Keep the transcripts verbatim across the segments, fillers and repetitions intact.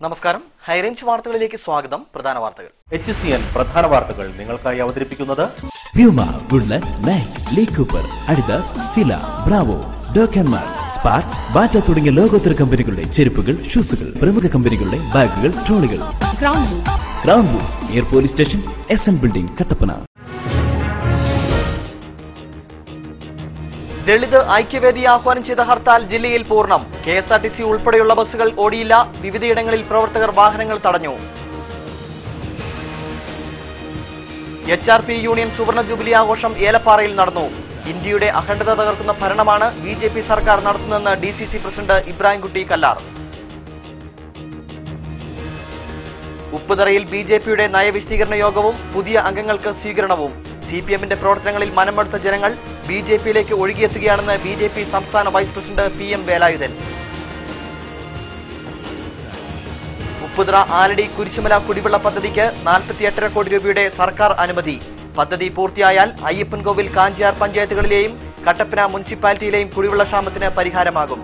നമസ്കാരം. ഹൈറേഞ്ച് വാർത്തകളിലേക്ക് സ്വാഗതം. പ്രധാന വാർത്തകൾ. എച്ച് സി എൻ പ്രധാന വാർത്തകൾ നിങ്ങൾക്കായി അവതരിപ്പിക്കുന്നത് Puma, Woodland, Nike, Lee Cooper, Adidas, Fila, Bravo, ഡോക്കൻമാർ, സ്പാർക്ക്, ബാറ്റ തുടങ്ങിയ ലോകോത്തര കമ്പനികളുടെ ചെരുപ്പുകൾ, ഷൂസുകൾ, പ്രമുഖ കമ്പനികളുടെ ബാഗുകൾ, ട്രോളികൾ. Crown Boots, air police station, S N building, Kattappana. Dalit Aikyavedi ആഹ്വാനം ചെയ്ത ഹർത്താൽ ജില്ലയിൽ പൂർണ്ണം. K S R T C ഉൾപ്പെടെയുള്ള ബസ്സുകൾ ഓടിയില്ല. വിവിധയിടങ്ങളിൽ പ്രവർത്തകർ വാഹനങ്ങൾ തടഞ്ഞു. എച്ച് ആർ പി യൂണിയൻ സുവർണ ജൂബിലി ആഘോഷം ഏലപ്പാറയിൽ നടന്നു. ഇന്ത്യയുടെ അഖണ്ഡത തകർക്കുന്ന ഭരണമാണ് ബി ജെ പി സർക്കാർ നടത്തുന്നതെന്ന് D C C president Ibrahimkutty Kallar. ഉപ്പുതറയിൽ ബി ജെ പിയുടെ നയവിശദീകരണ യോഗവും പുതിയ അംഗങ്ങൾക്ക് സ്വീകരണവും. സി പി എമ്മിന്റെ പ്രവർത്തനങ്ങളിൽ മനമെടുത്ത ജനങ്ങൾ ബി ജെ പിയിലേക്ക് ഒഴുകിയെത്തുകയാണെന്ന് ബി ജെ പി സംസ്ഥാന vice president P M Velayudhan. Upputhara Aladi Kurisumala കുടിവെള്ള പദ്ധതിക്ക് നാൽപ്പത്തിയെട്ടര കോടി രൂപയുടെ സർക്കാർ അനുമതി. പദ്ധതി പൂർത്തിയായാൽ അയ്യപ്പൻകോവിൽ, കാഞ്ചിയാർ പഞ്ചായത്തുകളിലെയും കട്ടപ്പന മുനിസിപ്പാലിറ്റിയിലെയും കുടിവെള്ളക്ഷാമത്തിന് പരിഹാരമാകും.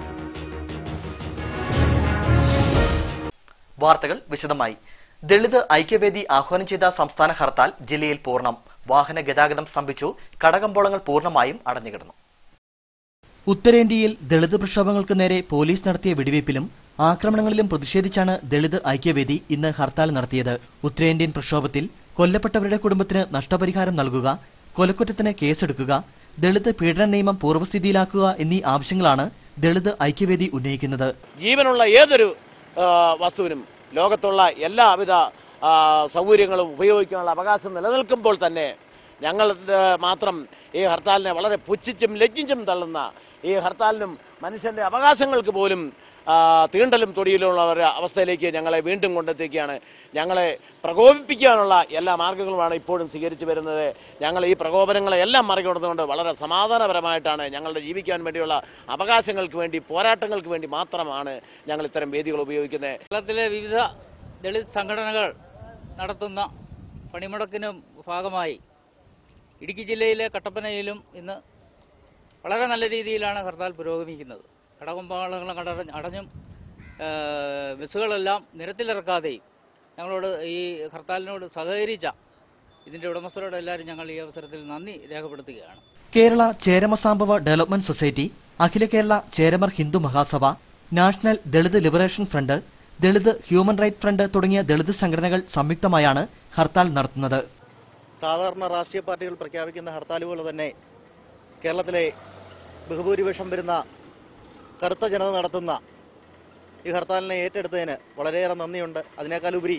വാർത്തകൾ വിശദമായി. ദളിത് ഐക്യവേദി ആഹ്വാനം ചെയ്ത സംസ്ഥാന ഹർത്താൽ ജില്ലയിൽ പൂർണ്ണം. വാഹന ഗതാഗതം സ്തംഭിച്ചു. കടകമ്പോളങ്ങൾ പൂർണ്ണമായും അടഞ്ഞുകിടന്നു. ഉത്തരേന്ത്യയിൽ ദളിത് പ്രക്ഷോഭങ്ങൾക്ക് നേരെ പോലീസ് നടത്തിയ വെടിവയ്പിലും ആക്രമണങ്ങളിലും പ്രതിഷേധിച്ചാണ് ദളിത് ഐക്യവേദി ഇന്ന് ഹർത്താൽ നടത്തിയത്. ഉത്തരേന്ത്യൻ പ്രക്ഷോഭത്തിൽ കൊല്ലപ്പെട്ടവരുടെ കുടുംബത്തിന് നഷ്ടപരിഹാരം നൽകുക, കൊലക്കുറ്റത്തിന് കേസെടുക്കുക, ദളിത് പീഡന നിയമം പൂർവ്വസ്ഥിതിയിലാക്കുക എന്നീ ആവശ്യങ്ങളാണ് ദളിത് ഐക്യവേദി ഉന്നയിക്കുന്നത്. ജീവനുള്ള ഏതൊരു വസ്തുവിനും ലോകത്തുള്ള എല്ലാവിധ സൗകര്യങ്ങളും ഉപയോഗിക്കാനുള്ള അവകാശം നിലനിൽക്കുമ്പോൾ തന്നെ ഞങ്ങൾ മാത്രം ഈ ഹർത്താലിനെ വളരെ പുച്ഛിച്ചും ലജ്ജിച്ചും തള്ളുന്ന ഈ ഹർത്താലിനും മനുഷ്യന്റെ അവകാശങ്ങൾക്ക് പോലും തീണ്ടലും തൊടിയിലുള്ള ഒരു അവസ്ഥയിലേക്ക് ഞങ്ങളെ വീണ്ടും കൊണ്ടെത്തിക്കുകയാണ്. ഞങ്ങളെ പ്രകോപിപ്പിക്കാനുള്ള എല്ലാ മാർഗങ്ങളുമാണ് ഇപ്പോഴും സ്വീകരിച്ചു വരുന്നത്. ഞങ്ങൾ ഈ പ്രകോപനങ്ങളെ എല്ലാം മറികടന്നുകൊണ്ട് വളരെ സമാധാനപരമായിട്ടാണ് ഞങ്ങളുടെ ജീവിക്കാൻ വേണ്ടിയുള്ള അവകാശങ്ങൾക്ക് വേണ്ടി, പോരാട്ടങ്ങൾക്ക് വേണ്ടി മാത്രമാണ് ഞങ്ങൾ ഇത്തരം വേദികൾ ഉപയോഗിക്കുന്നത്. കേരളത്തിലെ വിവിധ ദളിത് സംഘടനകൾ നടത്തുന്ന പണിമുടക്കിന് ഭാഗമായി ഇടുക്കി ജില്ലയിലെ കട്ടപ്പനയിലും ഇന്ന് വളരെ നല്ല രീതിയിലാണ് ഹർത്താൽ പുരോഗമിക്കുന്നത്. കടകമ്പോളങ്ങൾ അടഞ്ഞും ബസ്സുകളെല്ലാം നിരത്തിലിറക്കാതെയും ഞങ്ങളോട് ഈ ഹർത്താലിനോട് സഹകരിച്ച ഇതിന്റെ ഉടമസ്ഥരോട് എല്ലാവരും ഞങ്ങൾ ഈ അവസരത്തിൽ നന്ദി രേഖപ്പെടുത്തുകയാണ്. Kerala Cheramasambhava development society, Akhila Kerala Cheramar Hindu Mahasabha, national Dalit liberation front, Dalit human right front തുടങ്ങിയ ദളിത് സംഘടനകൾ സംയുക്തമായാണ് ഹർത്താൽ നടത്തുന്നത്. സാധാരണ രാഷ്ട്രീയ പാർട്ടികൾ പ്രഖ്യാപിക്കുന്ന ഹർത്താലുകൾ തന്നെ കേരളത്തിലെ ബഹുഭൂരിപക്ഷം വരുന്ന കറുത്ത ജനത നടത്തുന്ന ഈ ഹർത്താലിനെ ഏറ്റെടുത്തതിന് വളരെയേറെ നന്ദിയുണ്ട്. അതിനേക്കാളുപരി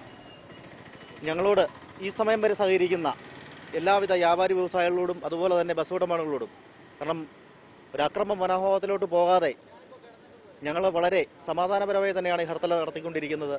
ഞങ്ങളോട് ഈ സമയം വരെ സഹകരിക്കുന്ന എല്ലാവിധ വ്യാപാരി വ്യവസായികളോടും അതുപോലെ തന്നെ ബസ് ഉടമകളോടും, കാരണം ഒരു അക്രമ മനോഭാവത്തിലോട്ട് പോകാതെ ഞങ്ങൾ വളരെ സമാധാനപരമായി തന്നെയാണ് ഈ ഹർത്താൽ നടത്തിക്കൊണ്ടിരിക്കുന്നത്.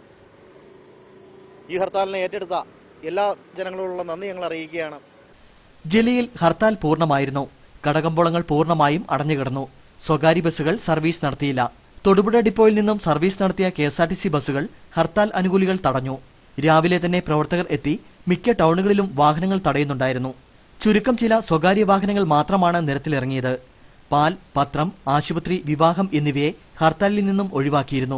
ഈ ഹർത്താലിനെ ഏറ്റെടുത്ത എല്ലാ ജനങ്ങളോടുള്ള നന്ദി ഞങ്ങൾ അറിയിക്കുകയാണ്. ജില്ലയിൽ ഹർത്താൽ പൂർണ്ണമായിരുന്നു. കടകമ്പോളങ്ങൾ പൂർണ്ണമായും അടഞ്ഞുകിടന്നു. സ്വകാര്യ ബസ്സുകൾ സർവീസ് നടത്തിയില്ല. തൊടുപുഴ ഡിപ്പോയിൽ നിന്നും സർവീസ് നടത്തിയ K S R T C ബസ്സുകൾ ഹർത്താൽ അനുകൂലികൾ തടഞ്ഞു. രാവിലെ തന്നെ പ്രവർത്തകർ എത്തി മിക്ക ടൗണുകളിലും വാഹനങ്ങൾ തടയുന്നുണ്ടായിരുന്നു. ചുരുക്കം ചില സ്വകാര്യ വാഹനങ്ങൾ മാത്രമാണ് നിരത്തിലിറങ്ങിയത്. പാൽ, പത്രം, ആശുപത്രി, വിവാഹം എന്നിവയെ ഹർത്താലിൽ നിന്നും ഒഴിവാക്കിയിരുന്നു.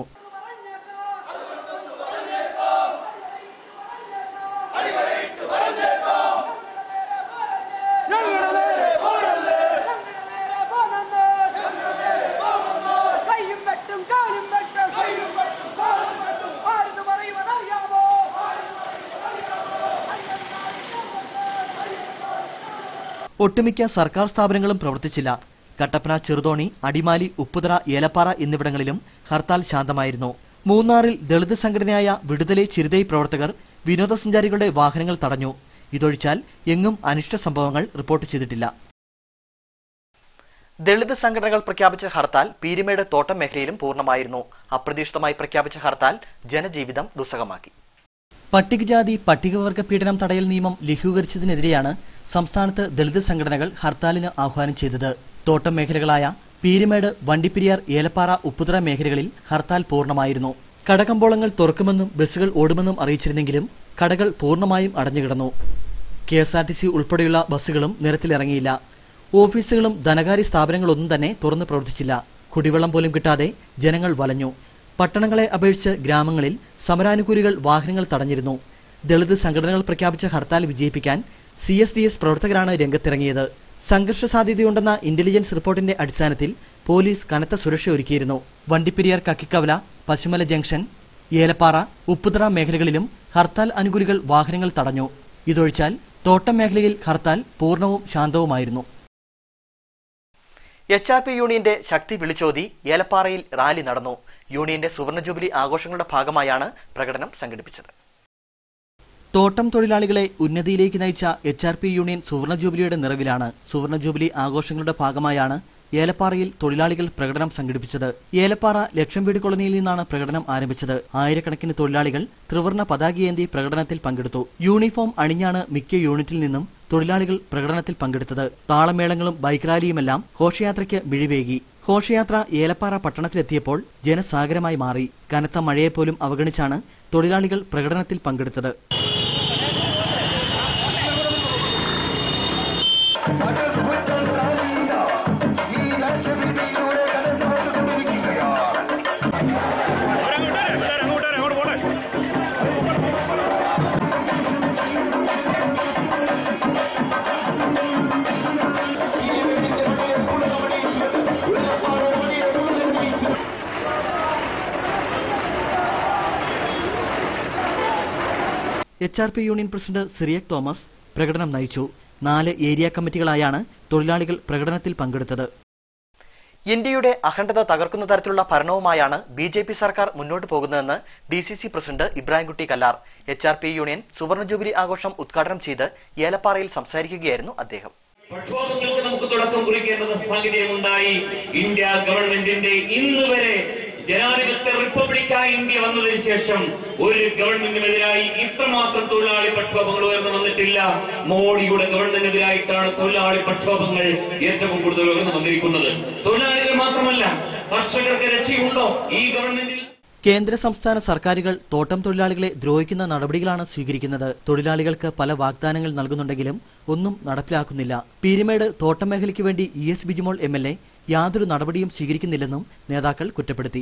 ഒട്ടുമിക്ക സർക്കാർ സ്ഥാപനങ്ങളും പ്രവർത്തിച്ചില്ല. കട്ടപ്പന, ചെറുതോണി, അടിമാലി, ഉപ്പുതറ, ഏലപ്പാറ എന്നിവിടങ്ങളിലും ഹർത്താൽ ശാന്തമായിരുന്നു. മൂന്നാറിൽ ദളിത് സംഘടനയായ വിടുതലെ ചിരുതൈ പ്രവർത്തകർ വിനോദസഞ്ചാരികളുടെ വാഹനങ്ങൾ തടഞ്ഞു. ഇതൊഴിച്ചാൽ എങ്ങും അനിഷ്ട സംഭവങ്ങൾ റിപ്പോർട്ട് ചെയ്തിട്ടില്ല. ദളിത് സംഘടനകൾ പ്രഖ്യാപിച്ച ഹർത്താൽ പീരുമേട് തോട്ടം മേഖലയിലും പൂർണ്ണമായിരുന്നു. അപ്രതീക്ഷിതമായി പ്രഖ്യാപിച്ച ഹർത്താൽ ജനജീവിതം ദുസ്സഹമാക്കി. പട്ടികജാതി പട്ടികവർഗ പീഡനം തടയൽ നിയമം ലഘൂകരിച്ചതിനെതിരെയാണ് സംസ്ഥാനത്ത് ദളിത് സംഘടനകൾ ഹർത്താലിന് ആഹ്വാനം ചെയ്തത്. തോട്ടം മേഖലകളായ പീരുമേട്, വണ്ടിപ്പെരിയാർ, ഏലപ്പാറ, ഉപ്പുതറ മേഖലകളിൽ ഹർത്താൽ പൂർണ്ണമായിരുന്നു. കടകമ്പോളങ്ങൾ തുറക്കുമെന്നും ബസ്സുകൾ ഓടുമെന്നും അറിയിച്ചിരുന്നെങ്കിലും കടകൾ പൂർണ്ണമായും അടഞ്ഞുകിടന്നു. K S R T C ഉൾപ്പെടെയുള്ള ബസ്സുകളും നിരത്തിലിറങ്ങിയില്ല. ഓഫീസുകളും ധനകാര്യ സ്ഥാപനങ്ങളൊന്നും തന്നെ തുറന്നു പ്രവർത്തിച്ചില്ല. കുടിവെള്ളം പോലും കിട്ടാതെ ജനങ്ങൾ വലഞ്ഞു. പട്ടണങ്ങളെ അപേക്ഷിച്ച് ഗ്രാമങ്ങളിൽ സമരാനുകൂലികൾ വാഹനങ്ങൾ തടഞ്ഞിരുന്നു. ദളിത് സംഘടനകൾ പ്രഖ്യാപിച്ച ഹർത്താൽ വിജയിപ്പിക്കാൻ സി എസ് ഡി എസ് പ്രവർത്തകരാണ് രംഗത്തിറങ്ങിയത്. സംഘർഷ സാധ്യതയുണ്ടെന്ന ഇന്റലിജൻസ് റിപ്പോർട്ടിന്റെ അടിസ്ഥാനത്തിൽ പോലീസ് കനത്ത സുരക്ഷ ഒരുക്കിയിരുന്നു. വണ്ടിപ്പെരിയാർ, കക്കിക്കവല, പശുമല ജംഗ്ഷൻ, ഏലപ്പാറ, ഉപ്പുതറ മേഖലകളിലും ഹർത്താൽ അനുകൂലികൾ വാഹനങ്ങൾ തടഞ്ഞു. ഇതൊഴിച്ചാൽ തോട്ടം മേഖലയിൽ ഹർത്താൽ പൂർണ്ണവും ശാന്തവുമായിരുന്നു. എച്ച് ആർ പി യൂണിയന്റെ ശക്തി വിളിച്ചോതി ഏലപ്പാറയിൽ റാലി നടന്നു. യൂണിയന്റെ സുവർണ ജൂബിലി ആഘോഷങ്ങളുടെ ഭാഗമായാണ് പ്രകടനം സംഘടിപ്പിച്ചത്. തോട്ടം തൊഴിലാളികളെ ഉന്നതിയിലേക്ക് നയിച്ച എച്ച് ആർ പി യൂണിയൻ സുവർണ ജൂബിലിയുടെ നിറവിലാണ്. സുവർണ ജൂബിലി ആഘോഷങ്ങളുടെ ഭാഗമായാണ് ഏലപ്പാറയിൽ തൊഴിലാളികൾ പ്രകടനം സംഘടിപ്പിച്ചത്. ഏലപ്പാറ ലക്ഷം വീട് കോളനിയിൽ നിന്നാണ് പ്രകടനം ആരംഭിച്ചത്. ആയിരക്കണക്കിന് തൊഴിലാളികൾ ത്രിവർണ്ണ പതാകയേന്തി പ്രകടനത്തിൽ പങ്കെടുത്തു. യൂണിഫോം അണിഞ്ഞാണ് മിക്ക യൂണിറ്റിൽ നിന്നും തൊഴിലാളികൾ പ്രകടനത്തിൽ പങ്കെടുത്തത്. താളമേളങ്ങളും ബൈക്ക് റാലിയുമെല്ലാം ഘോഷയാത്രയ്ക്ക് മിഴിവേകി. ഘോഷയാത്ര ഏലപ്പാറ പട്ടണത്തിലെത്തിയപ്പോൾ ജനസാഗരമായി മാറി. കനത്ത മഴയെപ്പോലും അവഗണിച്ചാണ് തൊഴിലാളികൾ പ്രകടനത്തിൽ പങ്കെടുത്തത്. H R P union president Cyriac Thomas പ്രകടനം നയിച്ചു. നാല് ഏരിയ കമ്മിറ്റികളായാണ് തൊഴിലാളികൾ പ്രകടനത്തിൽ പങ്കെടുത്തത്. ഇന്ത്യയുടെ അഖണ്ഡത തകർക്കുന്ന തരത്തിലുള്ള ഭരണവുമായാണ് ബി ജെ പി സർക്കാർ മുന്നോട്ട് പോകുന്നതെന്ന് D C C president Ibrahimkutty Kallar. H R P union സുവർണ ജൂബിലി ആഘോഷം ഉദ്ഘാടനം ചെയ്ത് ഏലപ്പാറയിൽ സംസാരിക്കുകയായിരുന്നു അദ്ദേഹം. പ്രക്ഷോഭങ്ങൾക്ക് നമുക്ക് തുടക്കം കുറിക്കേണ്ട സാഹചര്യമുണ്ടായി. ഇന്ത്യ ഗവൺമെന്റിന്റെ ഇന്ന് വരെ ജനാധിപത്യ റിപ്പബ്ലിക്കായി ഇന്ത്യ വന്നതിന് ശേഷം ഒരു ഗവൺമെന്റിനെതിരായി ഇത്രമാത്രം തൊഴിലാളി പ്രക്ഷോഭങ്ങൾ ഉയർന്നു വന്നിട്ടില്ല. മോഡിയുടെ ഗവൺമെന്റിനെതിരായിട്ടാണ് തൊഴിലാളി പ്രക്ഷോഭങ്ങൾ ഏറ്റവും കൂടുതൽ ഉയർന്നു വന്നിരിക്കുന്നത്. തൊഴിലാളികൾ മാത്രമല്ല, കർഷകർക്ക് രക്ഷയുണ്ടോ ഈ ഗവൺമെന്റിൽ? കേന്ദ്ര സംസ്ഥാന സർക്കാരുകൾ തോട്ടം തൊഴിലാളികളെ ദ്രോഹിക്കുന്ന നടപടികളാണ് സ്വീകരിക്കുന്നത്. തൊഴിലാളികൾക്ക് പല വാഗ്ദാനങ്ങൾ നൽകുന്നുണ്ടെങ്കിലും ഒന്നും നടപ്പിലാക്കുന്നില്ല. പീരുമേട് തോട്ടം മേഖലയ്ക്ക് വേണ്ടി E S Bijimol M L A യാതൊരു നടപടിയും സ്വീകരിക്കുന്നില്ലെന്നും നേതാക്കൾ കുറ്റപ്പെടുത്തി.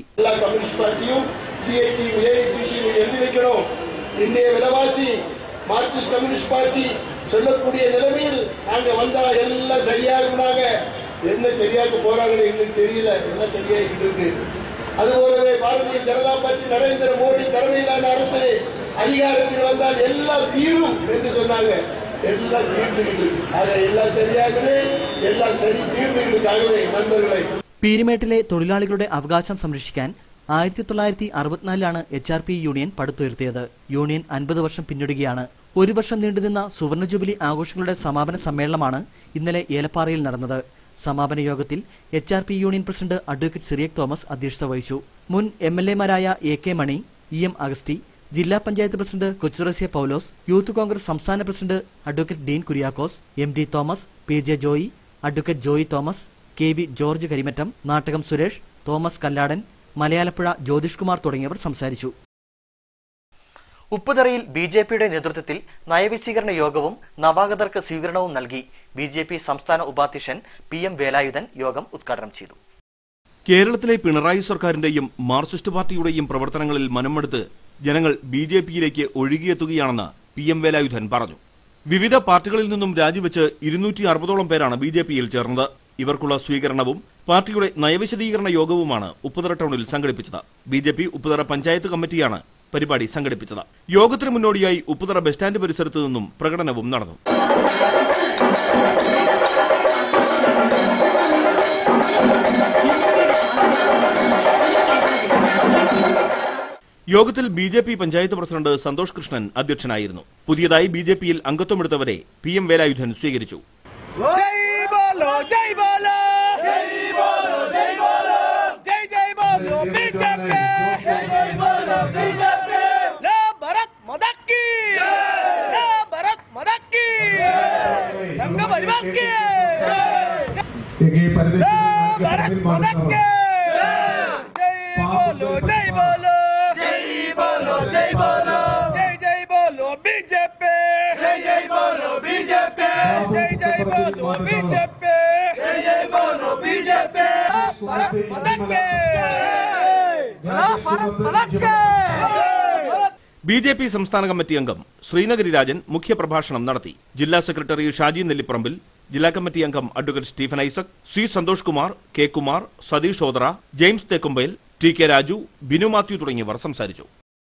ഇന്ത്യയെ വിലവാസി മാർക്സിസ്റ്റ് കമ്മ്യൂണിസ്റ്റ് പാർട്ടി சொல்லக்கூடிய நிலைமையில் நாங்க வந்தா எல்லாம் சரியாகுனாங்க. என்ன சரியாக போறாங்க எங்களுக்கு தெரியல. என்ன சரியாகிட்டு இருக்கு. அதுபோலவே பாரதிய ஜனதா பார்ட்டி நரேந்திர மோடி தலைமையிலான அரசு அதிகாரத்தில் வந்தால் எல்லாம் தீரும் என்று சொன்னாங்க. எல்லாம் தீர்ந்துகிட்டு ஆக எல்லாம் சரியாகவே എല്ലാം ശരി തീർന്നിട്ടാകவே നന്മകളെ. പീരുമേട്ടിലെ തൊഴിലാളികളുടെ അവകാശം സംരക്ഷിക്കാൻ ആയിരത്തി തൊള്ളായിരത്തി അറുപത്തിനാലിലാണ് എച്ച് ആർ പി യൂണിയൻ പടുത്തുയർത്തിയത്. യൂണിയൻ അൻപത് വർഷം പിന്നിടുകയാണ്. ഒരു വർഷം നീണ്ടുനിന്ന സുവർണ ജൂബിലി ആഘോഷങ്ങളുടെ സമാപന സമ്മേളനമാണ് ഇന്നലെ ഏലപ്പാറയിൽ നടന്നത്. സമാപന യോഗത്തിൽ H R P union president advocate Cyriac Thomas അധ്യക്ഷത വഹിച്ചു. മുൻ എം എൽ എമാരായ A K Mani, E M Agasthi, ജില്ലാ പഞ്ചായത്ത് പ്രസിഡന്റ് കൊച്ചുറസ്യ പൌലോസ്, യൂത്ത് കോൺഗ്രസ് സംസ്ഥാന president advocate Dean Kuriakose, M D Thomas, P J Joy, advocate Joy Thomas, K V George Karimattam, Nattakam Suresh, Thomas Kalladan, Malayalappuzha Jyothish Kumar തുടങ്ങിയവർ സംസാരിച്ചു. ഉപ്പുതറയിൽ ബി ജെ പിയുടെ നേതൃത്വത്തിൽ നയവിശീകരണ യോഗവും നവാഗതർക്ക് സ്വീകരണവും നൽകി. ബി ജെ പി സംസ്ഥാന ഉപാധ്യക്ഷൻ പി എം വേലായുധൻ യോഗം ഉദ്ഘാടനം ചെയ്തു. കേരളത്തിലെ പിണറായി സർക്കാരിന്റെയും മാർക്സിസ്റ്റ് പാർട്ടിയുടെയും പ്രവർത്തനങ്ങളിൽ മനമെടുത്ത് ജനങ്ങൾ ബി ജെ പിയിലേക്ക് ഒഴുകിയെത്തുകയാണെന്ന് പി എം വേലായുധൻ പറഞ്ഞു. വിവിധ പാർട്ടികളിൽ നിന്നും രാജിവെച്ച് ഇരുന്നൂറ്റി അറുപതോളം പേരാണ് ബി ജെ പിയിൽ ചേർന്നത്. ഇവർക്കുള്ള സ്വീകരണവും പാർട്ടിയുടെ നയവിശദീകരണ യോഗവുമാണ് ഉപ്പുതറ ടൗണിൽ സംഘടിപ്പിച്ചത്. B J P Upputhara panchayat കമ്മിറ്റിയാണ് പരിപാടി സംഘടിപ്പിച്ചത്. യോഗത്തിന് മുന്നോടിയായി ഉപ്പുതറ ബസ് സ്റ്റാൻഡ് പരിസരത്ത് നിന്നും പ്രകടനവും നടന്നു. യോഗത്തിൽ B J P panchayat president Santhosh Krishnan അധ്യക്ഷനായിരുന്നു. പുതിയതായി ബി ജെ പിയിൽ അംഗത്വമെടുത്തവരെ പി എം വേലായുധൻ സ്വീകരിച്ചു. ബി ജെ പി സംസ്ഥാന കമ്മിറ്റി അംഗം ശ്രീനഗരി രാജൻ മുഖ്യപ്രഭാഷണം നടത്തി. ജില്ലാ സെക്രട്ടറി ഷാജി നെല്ലിപ്പറമ്പിൽ, ജില്ലാ കമ്മിറ്റി അംഗം advocate Stephen Isaac, C Santhosh Kumar, K Kumar, Satheesh Odra, James തേക്കുമ്പയിൽ, ടി കെ രാജു, ബിനു മാത്യു തുടങ്ങിയവർ സംസാരിച്ചു.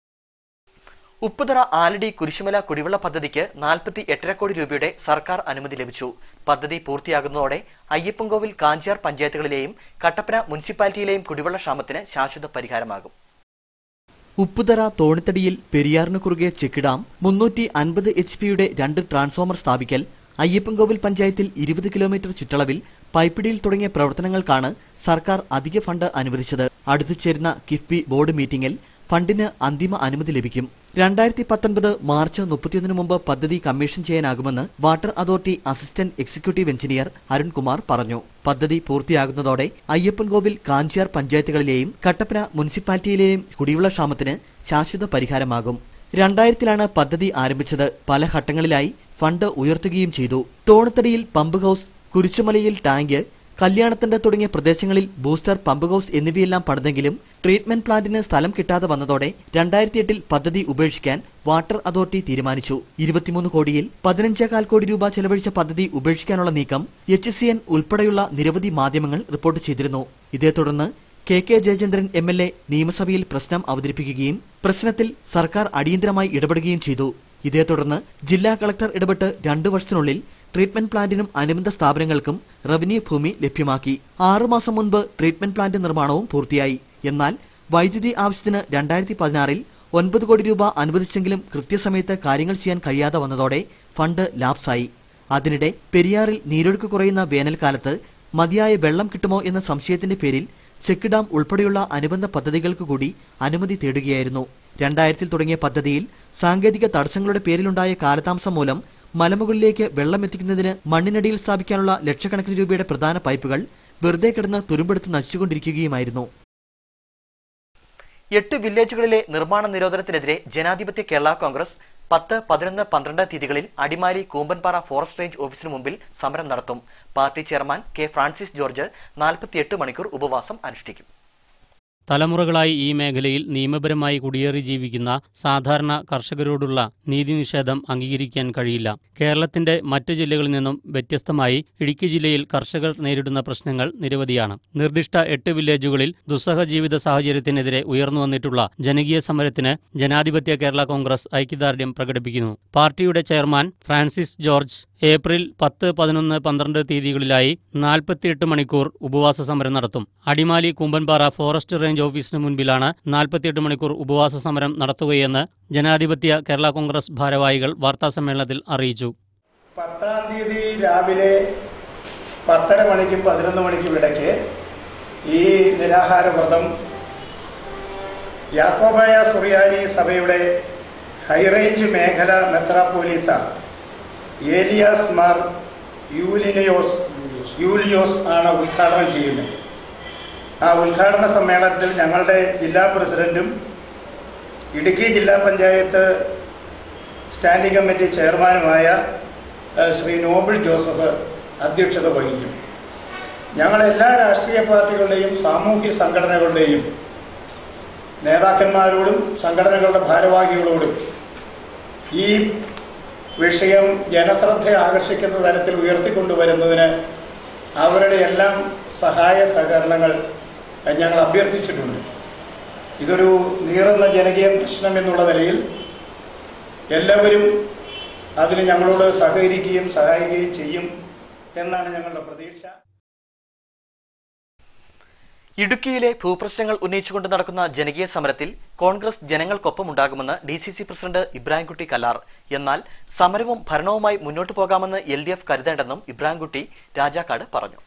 ഉപ്പുതറ ആലടി കുരിശുമല കുടിവെള്ള പദ്ധതിക്ക് നാൽപ്പത്തി എട്ടര കോടി രൂപയുടെ സർക്കാർ അനുമതി ലഭിച്ചു. പദ്ധതി പൂർത്തിയാകുന്നതോടെ അയ്യപ്പൻകോവിൽ, കാഞ്ചിയാർ പഞ്ചായത്തുകളിലെയും കട്ടപ്പന മുനിസിപ്പാലിറ്റിയിലെയും കുടിവെള്ള ക്ഷാമത്തിന് ശാശ്വത പരിഹാരമാകും. ഉപ്പുതറ തോണിത്തടിയിൽ പെരിയാറിനു കുറുകെ ചെക്ക് ഡാം, മുന്നൂറ്റി അൻപത് എച്ച് പിയുടെ രണ്ട് ട്രാൻസ്ഫോമർ സ്ഥാപിക്കൽ, അയ്യപ്പൻകോവിൽ പഞ്ചായത്തിൽ ഇരുപത് കിലോമീറ്റർ ചുറ്റളവിൽ പൈപ്പിടിയിൽ തുടങ്ങിയ പ്രവർത്തനങ്ങൾക്കാണ് സർക്കാർ അധിക ഫണ്ട് അനുവദിച്ചത്. അടുത്തു ചേരുന്ന കിഫ്ബി ബോർഡ് മീറ്റിംഗിൽ ഫണ്ടിന് അന്തിമ അനുമതി ലഭിക്കും. രണ്ടായിരത്തി പത്തൊൻപത് മാർച്ച് മുപ്പത്തിയൊന്നിന് മുമ്പ് പദ്ധതി കമ്മീഷൻ ചെയ്യാനാകുമെന്ന് water authority assistant executive engineer Arunkumar പറഞ്ഞു. പദ്ധതി പൂർത്തിയാകുന്നതോടെ അയ്യപ്പൻകോവിൽ, കാഞ്ചിയാർ പഞ്ചായത്തുകളിലെയും കട്ടപ്പന മുനിസിപ്പാലിറ്റിയിലെയും കുടിവെള്ള ക്ഷാമത്തിന് ശാശ്വത പരിഹാരമാകും. രണ്ടായിരത്തിലാണ് പദ്ധതി ആരംഭിച്ചത്. പല ഘട്ടങ്ങളിലായി ഫണ്ട് ഉയർത്തുകയും ചെയ്തു. തോണത്തടിയിൽ പമ്പ് ഹൌസ്, കുരിശുമലയിൽ ടാങ്ക്, കല്യാണത്തണ്ട് തുടങ്ങിയ പ്രദേശങ്ങളിൽ ബൂസ്റ്റർ പമ്പ് ഹൌസ് എന്നിവയെല്ലാം പണിതെങ്കിലും ട്രീറ്റ്മെന്റ് പ്ലാന്റിന് സ്ഥലം കിട്ടാതെ വന്നതോടെ രണ്ടായിരത്തി എട്ടിൽ പദ്ധതി ഉപേക്ഷിക്കാൻ വാട്ടർ അതോറിറ്റി തീരുമാനിച്ചു. ഇരുപത്തിമൂന്ന് കോടിയിൽ പതിനഞ്ചേകാൽ കോടി രൂപ ചെലവഴിച്ച പദ്ധതി ഉപേക്ഷിക്കാനുള്ള നീക്കം എച്ച് സി എൻ ഉൾപ്പെടെയുള്ള നിരവധി മാധ്യമങ്ങൾ റിപ്പോർട്ട് ചെയ്തിരുന്നു. ഇതേ തുടർന്ന് K K Jayachandran M L A നിയമസഭയിൽ പ്രശ്നം അവതരിപ്പിക്കുകയും പ്രശ്നത്തിൽ സർക്കാർ അടിയന്തരമായി ഇടപെടുകയും ചെയ്തു. ഇതേ തുടർന്ന് ജില്ലാ കളക്ടർ ഇടപെട്ട് രണ്ടു വർഷത്തിനുള്ളിൽ ട്രീറ്റ്മെന്റ് പ്ലാന്റിനും അനുബന്ധ സ്ഥാപനങ്ങൾക്കും റവന്യൂ ഭൂമി ലഭ്യമാക്കി. ആറുമാസം മുൻപ് ട്രീറ്റ്മെന്റ് പ്ലാന്റ് നിർമ്മാണവും പൂർത്തിയായി. എന്നാൽ വൈദ്യുതി ആവശ്യത്തിന് രണ്ടായിരത്തി പതിനാറിൽ ഒൻപത് കോടി രൂപ അനുവദിച്ചെങ്കിലും കൃത്യസമയത്ത് കാര്യങ്ങൾ ചെയ്യാൻ കഴിയാതെ വന്നതോടെ ഫണ്ട് ലാപ്സായി. അതിനിടെ പെരിയാറിൽ നീരൊഴുക്ക് കുറയുന്ന വേനൽക്കാലത്ത് മതിയായ വെള്ളം കിട്ടുമോ എന്ന സംശയത്തിന്റെ പേരിൽ ചെക്ക് ഡാം ഉൾപ്പെടെയുള്ള അനുബന്ധ പദ്ധതികൾക്ക് കൂടി അനുമതി തേടുകയായിരുന്നു. രണ്ടായിരത്തിൽ തുടങ്ങിയ പദ്ധതിയിൽ സാങ്കേതിക തടസ്സങ്ങളുടെ പേരിലുണ്ടായ കാലതാമസം മൂലം മലമുകളിലേക്ക് വെള്ളം എത്തിക്കുന്നതിന് മണ്ണിനടിയിൽ സ്ഥാപിക്കാനുള്ള ലക്ഷക്കണക്കിന് രൂപയുടെ പ്രധാന പൈപ്പുകൾ വെറുതെ കിടന്ന് തുരുമ്പെടുത്ത് നശിച്ചുകൊണ്ടിരിക്കുകയുമായിരുന്നു. എട്ട് വില്ലേജുകളിലെ നിർമ്മാണ നിരോധനത്തിനെതിരെ ജനാധിപത്യ കേരള കോൺഗ്രസ് പത്ത്, പതിനൊന്ന്, പന്ത്രണ്ട് തീയതികളിൽ അടിമാലി കൂമ്പൻപാറ ഫോറസ്റ്റ് റേഞ്ച് ഓഫീസിന് മുമ്പിൽ സമരം നടത്തും. Party chairman K Francis George നാൽപ്പത്തിയെട്ട് മണിക്കൂർ ഉപവാസം അനുഷ്ഠിക്കും. തലമുറകളായി ഈ മേഖലയിൽ നിയമപരമായി കുടിയേറി ജീവിക്കുന്ന സാധാരണ കർഷകരോടുള്ള നീതിനിഷേധം അംഗീകരിക്കാൻ കഴിയില്ല. കേരളത്തിന്റെ മറ്റ് ജില്ലകളിൽ നിന്നും വ്യത്യസ്തമായി ഇടുക്കി ജില്ലയിൽ കർഷകർ നേരിടുന്ന പ്രശ്നങ്ങൾ നിരവധിയാണ്. നിർദ്ദിഷ്ട എട്ട് വില്ലേജുകളിൽ ദുസ്സഹ ജീവിത സാഹചര്യത്തിനെതിരെ ഉയർന്നുവന്നിട്ടുള്ള ജനകീയ സമരത്തിന് ജനാധിപത്യ കേരള കോൺഗ്രസ് ഐക്യദാർഢ്യം പ്രകടിപ്പിക്കുന്നു. പാർട്ടിയുടെ ചെയർമാൻ ഫ്രാൻസിസ് ജോർജ് ഏപ്രിൽ പത്ത്, പതിനൊന്ന്, പന്ത്രണ്ട് തീയതികളിലായി നാൽപ്പത്തിയെട്ട് മണിക്കൂർ ഉപവാസ സമരം നടത്തും. അടിമാലി കൂമ്പൻപാറ ഫോറസ്റ്റ് റേഞ്ച് ഓഫീസിന് മുൻപിലാണ് നാൽപ്പത്തിയെട്ട് മണിക്കൂർ ഉപവാസ സമരം നടത്തുകയെന്ന് ജനാധിപത്യ കേരള കോൺഗ്രസ് ഭാരവാഹികൾ വാർത്താസമ്മേളനത്തിൽ അറിയിച്ചു. പത്താം തീയതി രാവിലെ പത്തര മണിക്കും പതിനൊന്ന് മണിക്കും ഇടയ്ക്ക് ഈ നിരാഹാര വ്രതം യാക്കോബായ സുറിയാനി സഭയുടെ ഹൈറേഞ്ച് മേഖല മെത്രാപ്പോലീത്ത ഏലിയാസ് മാർ യൂലിനയോസ് യൂലിയോസ് ആണ് ഉദ്ഘാടനം ചെയ്യുന്നത്. ആ ഉദ്ഘാടന സമ്മേളനത്തിൽ ഞങ്ങളുടെ ജില്ലാ പ്രസിഡന്റും ഇടുക്കി ജില്ലാ പഞ്ചായത്ത് സ്റ്റാൻഡിംഗ് കമ്മിറ്റി ചെയർമാനുമായ ശ്രീ നോബിൾ ജോസഫ് അധ്യക്ഷത വഹിക്കും. ഞങ്ങൾ എല്ലാ രാഷ്ട്രീയ പാർട്ടികളുടെയും സാമൂഹ്യ സംഘടനകളുടെയും നേതാക്കന്മാരോടും സംഘടനകളുടെ ഭാരവാഹികളോടും ഈ വിഷയം ജനശ്രദ്ധ ആകർഷിക്കുന്ന തരത്തിൽ ഉയർത്തിക്കൊണ്ടുവരുന്നതിന് അവരുടെ എല്ലാം സഹായ സഹകരണങ്ങൾ ഞങ്ങൾ അഭ്യർത്ഥിച്ചിട്ടുണ്ട്. ഇതൊരു നീറുന്ന ജനകീയ പ്രശ്നം എന്നുള്ള നിലയിൽ എല്ലാവരും അതിന് ഞങ്ങളോട് സഹകരിക്കുകയും സഹായിക്കുകയും ചെയ്യും എന്നാണ് ഞങ്ങളുടെ പ്രതീക്ഷ. ഇടുക്കിയിലെ ഭൂപ്രശ്നങ്ങൾ ഉന്നയിച്ചുകൊണ്ട് നടക്കുന്ന ജനകീയ സമരത്തിൽ കോൺഗ്രസ് ജനങ്ങൾക്കൊപ്പമുണ്ടാകുമെന്ന് D C C president Ibrahimkutty Kallar. എന്നാൽ സമരവും ഭരണവുമായി മുന്നോട്ടു പോകാമെന്ന് എൽ ഡി എഫ് കരുതേണ്ടെന്നും ഇബ്രാഹിംകുട്ടി രാജാക്കാട് പറഞ്ഞു.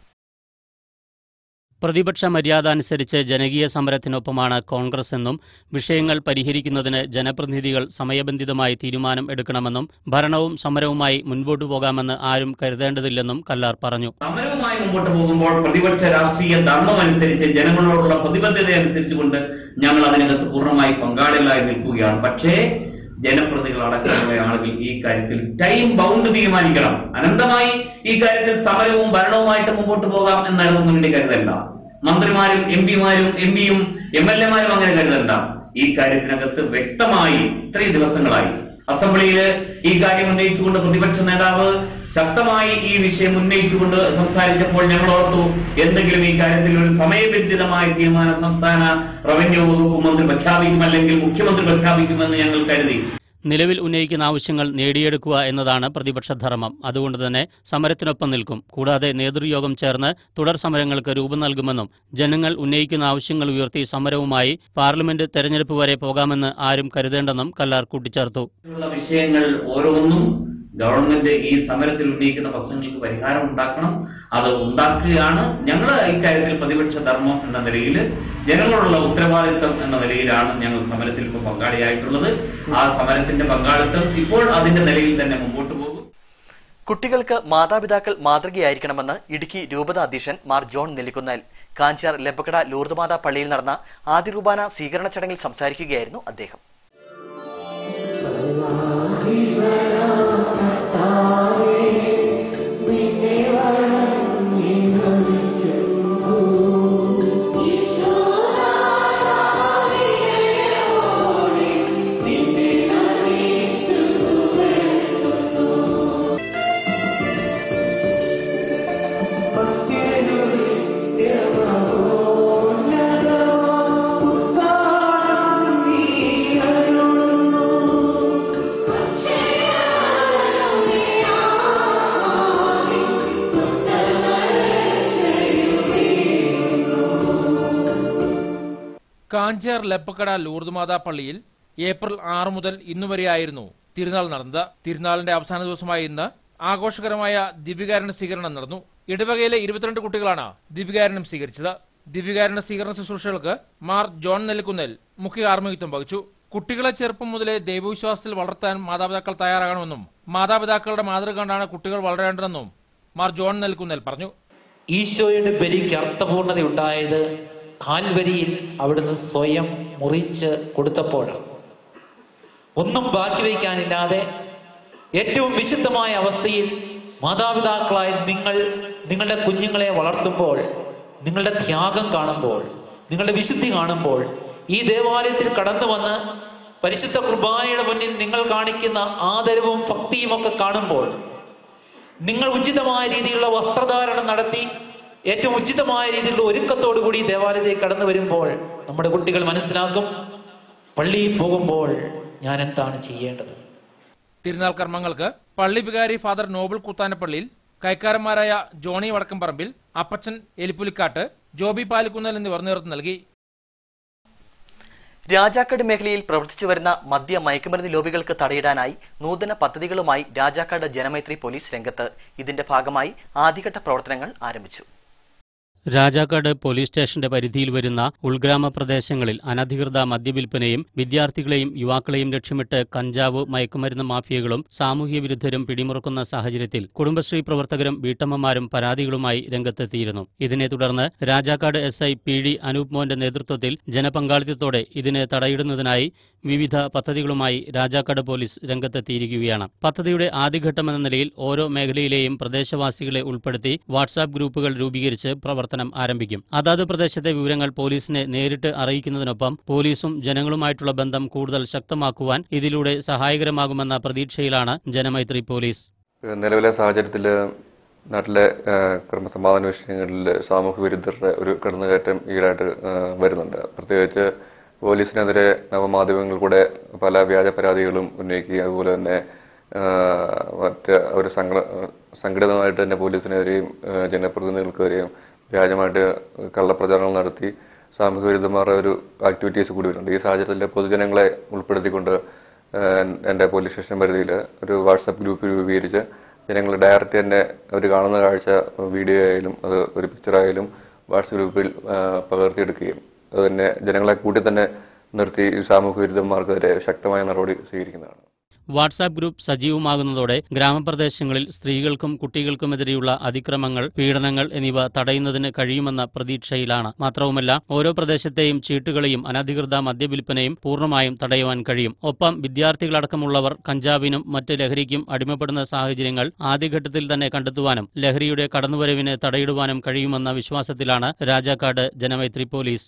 പ്രതിപക്ഷ മര്യാദ അനുസരിച്ച് ജനകീയ സമരത്തിനൊപ്പമാണ് കോൺഗ്രസ് എന്നും വിഷയങ്ങൾ പരിഹരിക്കുന്നതിന് ജനപ്രതിനിധികൾ സമയബന്ധിതമായി തീരുമാനം എടുക്കണമെന്നും ഭരണവും സമരവുമായി മുൻപോട്ടു പോകാമെന്ന് ആരും കരുതേണ്ടതില്ലെന്നും കല്ലാർ പറഞ്ഞു. സമരവുമായി മുമ്പോട്ട് പോകുമ്പോൾ പ്രതിപക്ഷ രാഷ്ട്രീയ ധർമ്മം അനുസരിച്ച് ജനങ്ങളോടുള്ള പ്രതിബദ്ധത അനുസരിച്ചുകൊണ്ട് ഞങ്ങൾ അതിനകത്ത് പൂർണ്ണമായി പങ്കാളികളായി നിൽക്കുകയാണ്. പക്ഷേ ജനപ്രതിനിധികളടക്കമുള്ള ആളുകൾ ഈ കാര്യത്തിൽ ടൈം ബൗണ്ട് തീരുമാനിക്കണം. അനന്തമായി ഈ കാര്യത്തിൽ സമരവും ഭരണവുമായിട്ട് മുമ്പോട്ട് പോകാം എന്നായിരുന്നു മുന്നണി കരുതല്ല. മന്ത്രിമാരും എം പിമാരും എം പിയും എം എൽ എമാരും അങ്ങനെ കരുതണ്ട. ഈ കാര്യത്തിനകത്ത് വ്യക്തമായി ഇത്രയും ദിവസങ്ങളായി അസംബ്ലിയിൽ ഈ കാര്യം ഉന്നയിച്ചുകൊണ്ട് പ്രതിപക്ഷ നേതാവ് ശക്തമായി ഈ വിഷയം ഉന്നയിച്ചുകൊണ്ട് സംസാരിച്ചപ്പോൾ ഞങ്ങൾ ഓർത്തു എന്തെങ്കിലും ഈ കാര്യത്തിൽ ഒരു സമയബന്ധിതമായ തീരുമാനം സംസ്ഥാന റവന്യൂ വകുപ്പ് മന്ത്രി പ്രഖ്യാപിക്കും, അല്ലെങ്കിൽ മുഖ്യമന്ത്രി പ്രഖ്യാപിക്കുമെന്ന് ഞങ്ങൾ കരുതി. നിലവിൽ ഉന്നയിക്കുന്ന ആവശ്യങ്ങൾ നേടിയെടുക്കുക എന്നതാണ് പ്രതിപക്ഷ ധർമ്മം. അതുകൊണ്ട് തന്നെ സമരത്തിനൊപ്പം നിൽക്കും. കൂടാതെ നേതൃയോഗം ചേർന്ന് തുടർ സമരങ്ങൾക്ക് രൂപം നൽകുമെന്നും ജനങ്ങൾ ഉന്നയിക്കുന്ന ആവശ്യങ്ങൾ ഉയർത്തി സമരവുമായി പാർലമെന്റ് തെരഞ്ഞെടുപ്പ് വരെ പോകാമെന്ന് ആരും കരുതേണ്ടെന്നും കല്ലാർ കൂട്ടിച്ചേർത്തു. വിഷയങ്ങൾ ഓരോന്നും ഗവൺമെന്റ് ഈ സമരത്തിൽ ഉന്നയിക്കുന്ന പ്രശ്നങ്ങൾക്ക് പരിഹാരം ഉണ്ടാക്കണം. അത് ഉണ്ടാക്കുകയാണ് ഞങ്ങൾ ഇക്കാര്യത്തിൽ പ്രതിപക്ഷ ധർമ്മം എന്ന നിലയിൽ, ജനങ്ങളോടുള്ള ഉത്തരവാദിത്വം എന്ന നിലയിലാണ് ഞങ്ങൾ സമരത്തിൽ ഇപ്പോൾ പങ്കാളിയായിട്ടുള്ളത്. ആ സമരത്തിന്റെ പങ്കാളിത്തം ഇപ്പോൾ അതിന്റെ നിലയിൽ തന്നെ മുമ്പോട്ട് പോകും. കുട്ടികൾക്ക് മാതാപിതാക്കൾ മാതൃകയായിരിക്കണമെന്ന് ഇടുക്കി രൂപത അധ്യക്ഷൻ മാർ ജോൺ നെല്ലിക്കുന്നേൽ കാഞ്ചാർ ലെപ്പക്കട ലൂർദ് മാതാ പള്ളിയിൽ നടന്ന ആദ്യ കുർബാന സ്വീകരണ ചടങ്ങിൽ സംസാരിക്കുകയായിരുന്നു അദ്ദേഹം. കാഞ്ചാർ ലെപ്പക്കട ലൂർദ് മാതാ പള്ളിയിൽ ഏപ്രിൽ ആറ് മുതൽ ഇന്നുവരെയായിരുന്നു തിരുനാൾ നടന്നത്. തിരുനാളിന്റെ അവസാന ദിവസമായ ഇന്ന് ആഘോഷകരമായ ദിവ്യകാരുണ്യ സ്വീകരണം നടന്നു. ഇടവകയിലെ ഇരുപത്തിരണ്ട് കുട്ടികളാണ് ദിവ്യകാരുണ്യം സ്വീകരിച്ചത്. ദിവ്യകാരുണ്യ സ്വീകരണ ശുശ്രൂഷകൾക്ക് മാർ ജോൺ നെല്ലിക്കുന്നേൽ മുഖ്യ കാർമ്മികത്വം വഹിച്ചു. കുട്ടികളെ ചെറുപ്പം മുതലേ ദൈവവിശ്വാസത്തിൽ വളർത്താൻ മാതാപിതാക്കൾ തയ്യാറാകണമെന്നും മാതാപിതാക്കളുടെ മാതൃക കണ്ടാണ് കുട്ടികൾ വളരേണ്ടതെന്നും മാർ ജോൺ നെല്ലിക്കുന്നേൽ പറഞ്ഞു. ഈശോയുടെ ബലിക്ക് അർത്ഥപൂർണതയുണ്ടായത് കാൽവരിയിൽ അവിടുന്ന് സ്വയം മുറിച്ച് കൊടുത്തപ്പോഴാണ്. ഒന്നും ബാക്കി വയ്ക്കാനില്ലാതെ ഏറ്റവും വിശുദ്ധമായ അവസ്ഥയിൽ മാതാപിതാക്കളായ നിങ്ങൾ നിങ്ങളുടെ കുഞ്ഞുങ്ങളെ വളർത്തുമ്പോൾ, നിങ്ങളുടെ ത്യാഗം കാണുമ്പോൾ, നിങ്ങളുടെ വിശുദ്ധി കാണുമ്പോൾ, ഈ ദേവാലയത്തിൽ കടന്നു വന്ന് പരിശുദ്ധ കുർബാനയുടെ മുന്നിൽ നിങ്ങൾ കാണിക്കുന്ന ആദരവും ഭക്തിയും ഒക്കെ കാണുമ്പോൾ, നിങ്ങൾ ഉചിതമായ രീതിയിലുള്ള വസ്ത്രധാരണം നടത്തി ഏറ്റവും ഉചിതമായ രീതിയിലുള്ള ഒരുക്കത്തോടുകൂടി ദേവാലയത്തിൽ കടന്നു വരുമ്പോൾ നമ്മുടെ കുട്ടികൾ മനസ്സിലാക്കും, പള്ളിയിൽ പോകുമ്പോൾ ഞാൻ എന്താണ് ചെയ്യേണ്ടത്. തിരുനാൾ കർമ്മങ്ങൾക്ക് പള്ളി വികാരി ഫാദർ നോബിൾ കൂത്താനപ്പള്ളിയിൽ, കൈക്കാരന്മാരായ ജോണി വടക്കംപറമ്പിൽ, അപ്പച്ചൻ എലിപ്പുലിക്കാട്ട്, ജോബി പാലിക്കുന്നൽ എന്നിവർ നേതൃത്വം നൽകി. രാജാക്കാട് മേഖലയിൽ പ്രവർത്തിച്ചു വരുന്ന മദ്യ മയക്കുമരുന്ന് ലോബികൾക്ക് തടയിടാനായി നൂതന പദ്ധതികളുമായി രാജാക്കാട് ജനമൈത്രി പോലീസ് രംഗത്ത്. ഇതിന്റെ ഭാഗമായി ആദ്യഘട്ട പ്രവർത്തനങ്ങൾ ആരംഭിച്ചു. രാജാക്കാട് പോലീസ് സ്റ്റേഷന്റെ പരിധിയിൽ വരുന്ന ഉൾഗ്രാമ പ്രദേശങ്ങളിൽ അനധികൃത മദ്യവിൽപ്പനയും വിദ്യാർത്ഥികളെയും യുവാക്കളെയും ലക്ഷ്യമിട്ട് കഞ്ചാവ് മയക്കുമരുന്ന് മാഫിയകളും സാമൂഹ്യ വിരുദ്ധരും പിടിമുറുക്കുന്ന സാഹചര്യത്തിൽ കുടുംബശ്രീ പ്രവർത്തകരും വീട്ടമ്മമാരും പരാതികളുമായി രംഗത്തെത്തിയിരുന്നു. ഇതിനെ തുടർന്ന് Rajakkad S I P D Anoop മോന്റെ നേതൃത്വത്തിൽ ജനപങ്കാളിത്തത്തോടെ ഇതിന് തടയിടുന്നതിനായി വിവിധ പദ്ധതികളുമായി രാജാക്കാട് പോലീസ് രംഗത്തെത്തിയിരിക്കുകയാണ്. പദ്ധതിയുടെ ആദ്യഘട്ടമെന്ന നിലയിൽ ഓരോ മേഖലയിലെയും പ്രദേശവാസികളെ ഉൾപ്പെടുത്തി വാട്സാപ്പ് ഗ്രൂപ്പുകൾ രൂപീകരിച്ച് പ്രവർത്തനം ആരംഭിക്കും. അതാത് പ്രദേശത്തെ വിവരങ്ങൾ പോലീസിനെ നേരിട്ട് അറിയിക്കുന്നതിനൊപ്പം പോലീസും ജനങ്ങളുമായിട്ടുള്ള ബന്ധം കൂടുതൽ ശക്തമാക്കുവാൻ ഇതിലൂടെ സഹായകരമാകുമെന്ന പ്രതീക്ഷയിലാണ് ജനമൈത്രി പോലീസ്. നിലവിലെ സാഹചര്യത്തിൽ നാട്ടിലെ ക്രമസമാധാന വിഷയങ്ങളിൽ സാമൂഹ്യ വിരുദ്ധരുടെ ഒരു കടന്നുകയറ്റം ഈടായിട്ട് വരുന്നുണ്ട്. പ്രത്യേകിച്ച് പോലീസിനെതിരെ നവമാധ്യമങ്ങൾ കൂടെ പല വ്യാജ പരാതികളും ഉന്നയിക്കുകയും അതുപോലെ തന്നെ മറ്റ് ഒരു സംഘടിതമായിട്ട് തന്നെ പോലീസിനെതിരെയും ജനപ്രതിനിധികൾക്കെതിരെയും വ്യാജമായിട്ട് കള്ളപ്രചാരണങ്ങൾ നടത്തി സാമൂഹ്യ വിരുദ്ധന്മാരുടെ ഒരു ആക്ടിവിറ്റീസ് കൂടി വരുന്നുണ്ട്. ഈ സാഹചര്യത്തിൽ പൊതുജനങ്ങളെ ഉൾപ്പെടുത്തിക്കൊണ്ട് എൻ്റെ പോലീസ് സ്റ്റേഷൻ പരിധിയിൽ ഒരു വാട്സാപ്പ് ഗ്രൂപ്പ് രൂപീകരിച്ച് ജനങ്ങൾ ഡയറക്റ്റ് തന്നെ അവർ കാണുന്ന കാഴ്ച വീഡിയോ ആയാലും അത് ഒരു പിക്ചറായാലും വാട്സാപ്പ് ഗ്രൂപ്പിൽ പകർത്തിയെടുക്കുകയും അത് തന്നെ ജനങ്ങളെ കൂട്ടി തന്നെ നിർത്തി സാമൂഹ്യ വിരുദ്ധന്മാർക്കെതിരെ ശക്തമായ നടപടി സ്വീകരിക്കുന്നതാണ്. വാട്സാപ്പ് ഗ്രൂപ്പ് സജീവമാകുന്നതോടെ ഗ്രാമപ്രദേശങ്ങളിൽ സ്ത്രീകൾക്കും കുട്ടികൾക്കുമെതിരെയുള്ള അതിക്രമങ്ങൾ, പീഡനങ്ങൾ എന്നിവ തടയുന്നതിന് കഴിയുമെന്ന പ്രതീക്ഷയിലാണ്. മാത്രവുമല്ല, ഓരോ പ്രദേശത്തെയും ചീട്ടുകളെയും അനധികൃത മദ്യവിൽപ്പനയും പൂർണ്ണമായും തടയുവാൻ കഴിയും. ഒപ്പം വിദ്യാർത്ഥികളടക്കമുള്ളവർ കഞ്ചാവിനും മറ്റ് ലഹരിക്കും അടിമപ്പെടുന്ന സാഹചര്യങ്ങൾ ആദ്യഘട്ടത്തിൽ തന്നെ കണ്ടെത്തുവാനും ലഹരിയുടെ കടന്നുവരവിന് തടയിടുവാനും കഴിയുമെന്ന വിശ്വാസത്തിലാണ് Rajakkad Janamaithri police.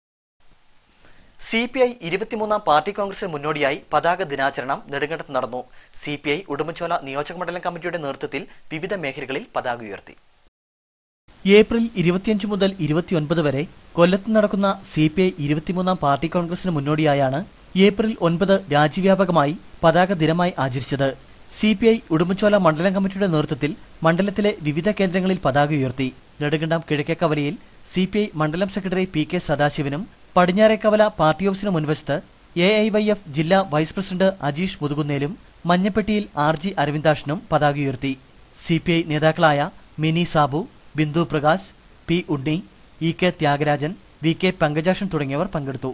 C P I ഇരുപത്തിമൂന്നാം പാർട്ടി കോൺഗ്രസിന് മുന്നോടിയായി പതാക ദിനാചരണം നെടുങ്കണ്ടത്ത് നടന്നു. സി പി ഐ ഉടുമ്പൻചോല നിയോജക മണ്ഡലം കമ്മിറ്റിയുടെ നേതൃത്വത്തിൽ വിവിധ മേഖലകളിൽ പതാക ഉയർത്തി. ഏപ്രിൽ ഇരുപത്തിയഞ്ച് മുതൽ ഇരുപത്തിയൊൻപത് വരെ കൊല്ലത്ത് നടക്കുന്ന സി പി ഐ ഇരുപത്തിമൂന്നാം പാർട്ടി കോൺഗ്രസിന് മുന്നോടിയായാണ് ഏപ്രിൽ ഒൻപത് രാജ്യവ്യാപകമായി പതാക ദിനമായി ആചരിച്ചത്. സി പി ഐ ഉടുമ്പൻചോല മണ്ഡലം കമ്മിറ്റിയുടെ നേതൃത്വത്തിൽ മണ്ഡലത്തിലെ വിവിധ കേന്ദ്രങ്ങളിൽ പതാക ഉയർത്തി. നെടുങ്കണ്ടം കിഴക്കേക്കവലയിൽ സി പി ഐ മണ്ഡലം സെക്രട്ടറി പി കെ സദാശിവനും പടിഞ്ഞാറേക്കവല പാർട്ടി ഓഫീസിന് മുൻവശത്ത് എ ഐ വൈ എഫ് ജില്ലാ വൈസ് പ്രസിഡന്റ് അജീഷ് മുതുകുന്നേലും മഞ്ഞപ്പെട്ടിയിൽ ആർ ജി അരവിന്ദാഷനും പതാക ഉയർത്തി. സി പി ഐ നേതാക്കളായ Mini Sabu, Bindu Prakash, P Unni, E K Thyagarajan, V K Pankajakshan തുടങ്ങിയവർ പങ്കെടുത്തു.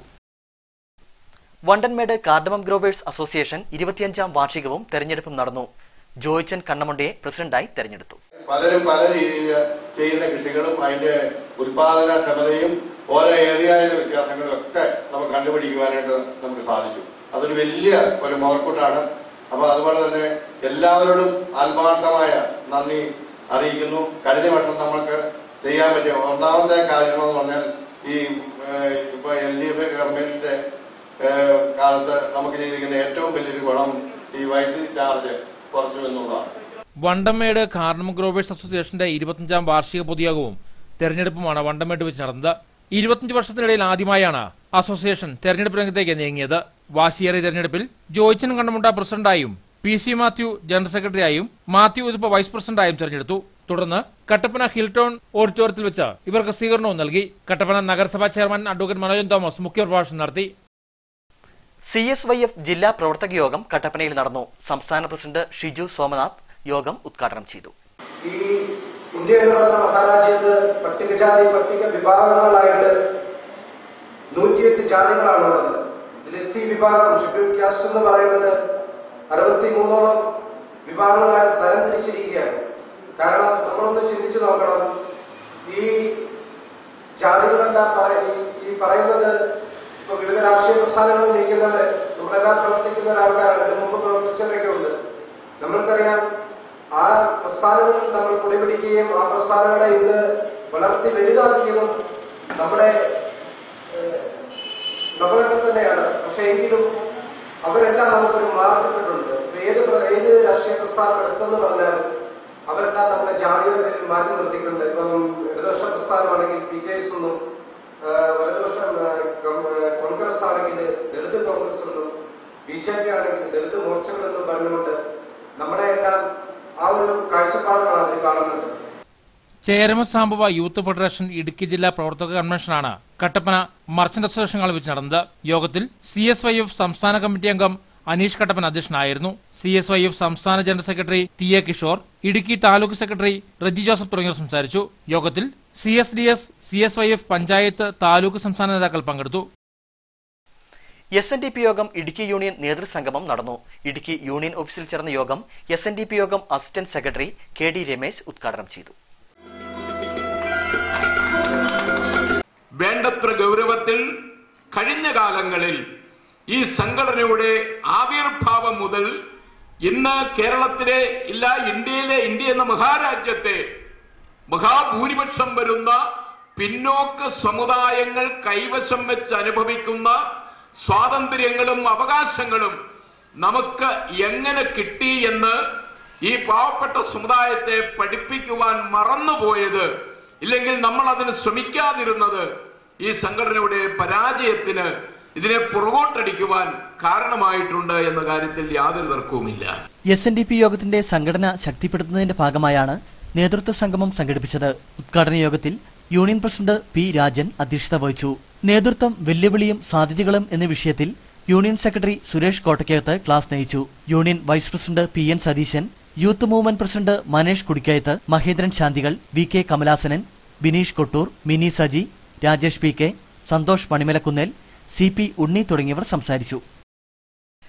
വണ്ടൻമേട് കാർഡമം ഗ്രോവേഴ്സ് അസോസിയേഷൻ ഇരുപത്തിയഞ്ചാം വാർഷികവും തെരഞ്ഞെടുപ്പും നടന്നു. ജോയിച്ചൻ കണ്ണമുണ്ടയെ പ്രസിഡന്റായി തെരഞ്ഞെടുത്തു. പലരും പല രീതിയിൽ ചെയ്യുന്ന കൃഷികളും അതിന്റെ ഉത്പാദനക്ഷമതയും ഓരോ ഏരിയയിലെ വ്യത്യാസങ്ങളൊക്കെ നമുക്ക് കണ്ടുപിടിക്കുവാനായിട്ട് നമുക്ക് സാധിച്ചു. അതൊരു വലിയ ഒരു മുതൽക്കൂട്ടാണ്. അപ്പൊ അതുപോലെ തന്നെ എല്ലാവരോടും ആത്മാർത്ഥമായ നന്ദി അറിയിക്കുന്നു. കഴിഞ്ഞ വർഷം നമുക്ക് ചെയ്യാൻ പറ്റിയ ഒന്നാമത്തെ കാര്യം എന്ന് പറഞ്ഞാൽ ഈ ഇപ്പൊ എൽ ഡി എഫ് ഗവൺമെന്റിന്റെ കാലത്ത് നമുക്ക് ചെയ്തിരിക്കുന്ന ഏറ്റവും വലിയൊരു ഗുണം ഈ വൈദ്യുതി ചാർജ് കുറച്ചു എന്നുള്ളതാണ്. വണ്ടമേട് കാർഡമം ഗ്രോവേഴ്സ് അസോസിയേഷന്റെ ഇരുപത്തിയഞ്ചാം വാർഷിക പൊതുയോഗവും തെരഞ്ഞെടുപ്പുമാണ് വണ്ടമേട് വെച്ച് നടന്നത്. ഇരുപത്തിയഞ്ച് വർഷത്തിനിടയിൽ ആദ്യമായാണ് അസോസിയേഷൻ തെരഞ്ഞെടുപ്പ് രംഗത്തേക്ക് നീങ്ങിയത്. വാശിയേറിയ തെരഞ്ഞെടുപ്പിൽ ജോയിച്ചൻ കണ്ണമുണ്ട പ്രസിഡന്റായും പി സി മാത്യു ജനറൽ സെക്രട്ടറിയായും മാത്യു ഉതുപ്പ വൈസ് പ്രസിഡന്റായും തെരഞ്ഞെടുത്തു. തുടർന്ന് കട്ടപ്പന ഹിൽടോൺ ഓഡിറ്റോറിയത്തിൽ വെച്ച് ഇവർക്ക് സ്വീകരണവും നൽകി. കട്ടപ്പന നഗരസഭാ ചെയർമാൻ അഡ്വക്കേറ്റ് മനോജൻ തോമസ് മുഖ്യപ്രഭാഷണം നടത്തി. സി എസ് വൈ എഫ് ജില്ലാ പ്രവർത്തക യോഗം കട്ടപ്പനയിൽ നടന്നു. സംസ്ഥാന പ്രസിഡന്റ് ഷിജു സോമനാഥ് യോഗം ഉദ്ഘാടനം ചെയ്തു. ഈ ഇന്ത്യ എന്ന് പറയുന്ന മഹാരാജ്യത്ത് പട്ടികജാതി പട്ടിക വിഭാഗങ്ങളായിട്ട് നൂറ്റിയെട്ട് ജാതികളാണുള്ളത്. ഇതിൽ എസ് സി വിഭാഗം ഷെഡ്യൂൾ കാസ്റ്റ് എന്ന് പറയുന്നത് അറുപത്തിമൂന്നോളം വിഭാഗങ്ങളായിട്ട് തരംതിരിച്ചിരിക്കുകയാണ്. കാരണം നമ്മളൊന്ന് ചിന്തിച്ചു നോക്കണം, ഈ ജാതികളെല്ലാം ഈ പറയുന്നത് ഇപ്പൊ വിവിധ രാഷ്ട്രീയ പ്രസ്ഥാനങ്ങളിൽ നയിക്കുന്നവര് നമ്മളെല്ലാം പ്രവർത്തിക്കുന്ന ഒരാൾക്കാരാണ്. ഇതിനു മുമ്പ് പ്രവർത്തിച്ചവരൊക്കെ ഉണ്ട്. നമ്മൾക്കറിയാം, ആ പ്രസ്ഥാനങ്ങളിൽ നമ്മൾ കുടിപിടിക്കുകയും ആ പ്രസ്ഥാനങ്ങളെ ഇന്ന് വളർത്തി വലുതാക്കിയതും നമ്മുടെ നമ്മളൊക്കെ തന്നെയാണ്. പക്ഷെ എങ്കിലും അവരെല്ലാം നമുക്കൊരു മാർഗപ്പെട്ടിട്ടുണ്ട്. ഏത് ഏത് രാഷ്ട്രീയ പ്രസ്ഥാനം എടുത്തെന്ന് പറഞ്ഞാലും അവരെല്ലാം നമ്മുടെ ജാതിയുടെ പേരിൽ മാറ്റി നിർത്തിയിട്ടുണ്ട്. ഇപ്പം ഇടതുപക്ഷ പ്രസ്ഥാനമാണെങ്കിൽ പി കെ എസ് എന്നും, വലതുപക്ഷം കോൺഗ്രസ് ആണെങ്കിൽ ദളിത് കോൺഗ്രസ് എന്നും, ബി ജെ പി ആണെങ്കിൽ ദളിത് മോർച്ചകളെന്നും പറഞ്ഞുകൊണ്ട് നമ്മുടെ എല്ലാം ആ ഒരു കാഴ്ചപ്പാടുകളാണ് അതിൽ കാണുന്നത്. ചേരമ സാംബവ യൂത്ത് ഫെഡറേഷൻ ഇടുക്കി ജില്ലാ പ്രവർത്തക കൺവെൻഷനാണ് കട്ടപ്പന മർച്ചന്റ് അസോസിയേഷൻ ഹാളിൽ വെച്ച് നടന്നത്. യോഗത്തിൽ സി എസ് വൈ എഫ് സംസ്ഥാന കമ്മിറ്റി അംഗം അനീഷ് കട്ടപ്പന അധ്യക്ഷനായിരുന്നു. സി എസ് വൈ എഫ് സംസ്ഥാന general secretary T A Kishore, Idukki taluk secretary Reji Joseph തുടങ്ങിയവർ സംസാരിച്ചു. യോഗത്തിൽ C S D S, C S Y F panchayat, taluk സംസ്ഥാന നേതാക്കൾ പങ്കെടുത്തു. എസ് എൻ ഡി പി യോഗം ഇടുക്കി യൂണിയൻ നേതൃസംഗമം നടന്നു. ഇടുക്കി യൂണിയൻ ഓഫീസിൽ ചേർന്ന യോഗം എസ് എൻ ഡി പി യോഗം assistant secretary K D Ramesh ഉദ്ഘാടനം ചെയ്തു. വേണ്ടത്ര ഗൗരവത്തിൽ കഴിഞ്ഞ കാലങ്ങളിൽ ഈ സംഘടനയുടെ ആവിർഭാവം മുതൽ ഇന്ന് കേരളത്തിലെ ഇല്ല ഇന്ത്യയിലെ ഇന്ത്യ എന്ന മഹാരാജ്യത്തെ മഹാഭൂരിപക്ഷം വരുന്ന പിന്നോക്ക സമുദായങ്ങൾ കൈവശം വെച്ച് അനുഭവിക്കുന്ന സ്വാതന്ത്ര്യങ്ങളും അവകാശങ്ങളും നമുക്ക് എങ്ങനെ കിട്ടി എന്ന് ഈ പാവപ്പെട്ട സമുദായത്തെ പഠിപ്പിക്കുവാൻ മറന്നുപോയത്, ഇല്ലെങ്കിൽ നമ്മൾ അതിന് ശ്രമിക്കാതിരുന്നത് ഈ സംഘടനയുടെ പരാജയത്തിന്, ഇതിനെ പുറകോട്ടടിക്കുവാൻ കാരണമായിട്ടുണ്ട് എന്ന കാര്യത്തിൽ യാതൊരു തർക്കവുമില്ല. എസ് എൻ ഡി പി യോഗത്തിന്റെ സംഘടന ശക്തിപ്പെടുത്തുന്നതിന്റെ ഭാഗമായാണ് നേതൃത്വ സംഗമം സംഘടിപ്പിച്ചത്. ഉദ്ഘാടന യോഗത്തിൽ യൂണിയൻ പ്രസിഡന്റ് പി രാജൻ അധ്യക്ഷത വഹിച്ചു. നേതൃത്വം, വെല്ലുവിളിയും സാധ്യതകളും എന്ന വിഷയത്തിൽ union secretary Suresh Kottakkayath class നയിച്ചു. Union vice president P N Satheesan, youth movement president Manesh Kudikkayath, Mahendran Santhikal, V K Kamalasanan, Bineesh Kottoor, Mini Saji, Rajesh P K, Santhosh Manimalakunnel, C P Unni തുടങ്ങിയവർ സംസാരിച്ചു.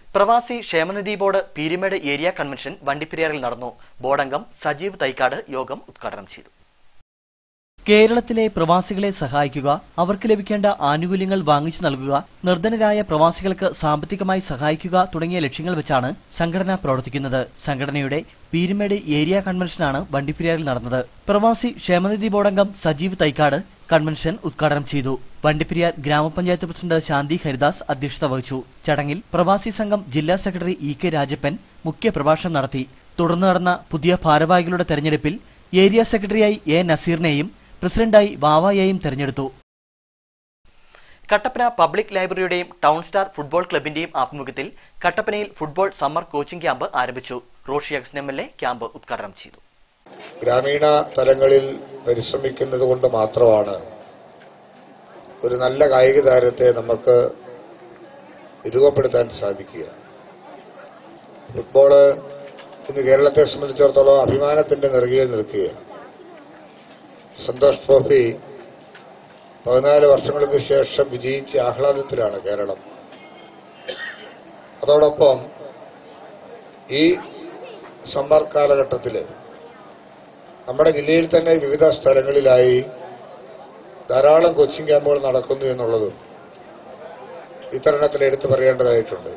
പ്രവാസി ക്ഷേമനിധി ബോർഡ് പീരുമേട് ഏരിയ കൺവെൻഷൻ വണ്ടിപ്പെരിയാറിൽ നടന്നു. ബോർഡംഗം സജീവ് തൈക്കാട് യോഗം ഉദ്ഘാടനം ചെയ്തു. കേരളത്തിലെ പ്രവാസികളെ സഹായിക്കുക, അവർക്ക് ലഭിക്കേണ്ട ആനുകൂല്യങ്ങൾ വാങ്ങിച്ചു നൽകുക, നിർധനരായ പ്രവാസികൾക്ക് സാമ്പത്തികമായി സഹായിക്കുക തുടങ്ങിയ ലക്ഷ്യങ്ങൾ വെച്ചാണ് സംഘടന പ്രവർത്തിക്കുന്നത്. സംഘടനയുടെ പീരുമേട് ഏരിയ കൺവെൻഷനാണ് വണ്ടിപ്പെരിയാറിൽ നടന്നത്. പ്രവാസി ക്ഷേമനിധി ബോർഡംഗം സജീവ് തൈക്കാട് കൺവെൻഷൻ ഉദ്ഘാടനം ചെയ്തു. വണ്ടിപ്പെരിയാർ ഗ്രാമപഞ്ചായത്ത് പ്രസിഡന്റ് ശാന്തി ഹരിദാസ് അധ്യക്ഷത വഹിച്ചു. ചടങ്ങിൽ പ്രവാസി സംഘം ജില്ലാ സെക്രട്ടറി ഇ കെ രാജപ്പൻ മുഖ്യപ്രഭാഷണം നടത്തി. തുടർന്ന് നടന്ന പുതിയ ഭാരവാഹികളുടെ തെരഞ്ഞെടുപ്പിൽ ഏരിയ സെക്രട്ടറിയായി എ നസീറിനെയും പ്രസിഡന്റായി വാവയെയും തെരഞ്ഞെടുത്തു. കട്ടപ്പന പബ്ലിക് ലൈബ്രറിയുടെയും ടൗൺ സ്റ്റാർ ഫുട്ബോൾ ക്ലബിന്റെയും ആഭിമുഖ്യത്തിൽ കട്ടപ്പനയിൽ ഫുട്ബോൾ സമ്മർ കോച്ചിംഗ് ക്യാമ്പ് ആരംഭിച്ചു. Roshy Augustine M L A camp ഉദ്ഘാടനം ചെയ്തു. ഗ്രാമീണ തലങ്ങളിൽ പരിശ്രമിക്കുന്നത് കൊണ്ട് മാത്രമാണ് ഒരു നല്ല കായിക താരത്തെ നമുക്ക് രൂപപ്പെടുത്താൻ സാധിക്കുക. ഫുട്ബോള് ഇന്ന് കേരളത്തെ സംബന്ധിച്ചിടത്തോളം അഭിമാനത്തിന്റെ നെറുകയിൽ നിൽക്കുകയാണ്. സന്തോഷ് ട്രോഫി പതിനാല് വർഷങ്ങൾക്ക് ശേഷം വിജയിച്ച ആഹ്ലാദത്തിലാണ് കേരളം. അതോടൊപ്പം ഈ സമ്മർ കാലഘട്ടത്തിൽ നമ്മുടെ ജില്ലയിൽ തന്നെ വിവിധ സ്ഥലങ്ങളിലായി ധാരാളം കോച്ചിംഗ് ക്യാമ്പുകൾ നടക്കുന്നു എന്നുള്ളതും ഇത്തരണത്തിൽ എടുത്തു പറയേണ്ടതായിട്ടുണ്ട്.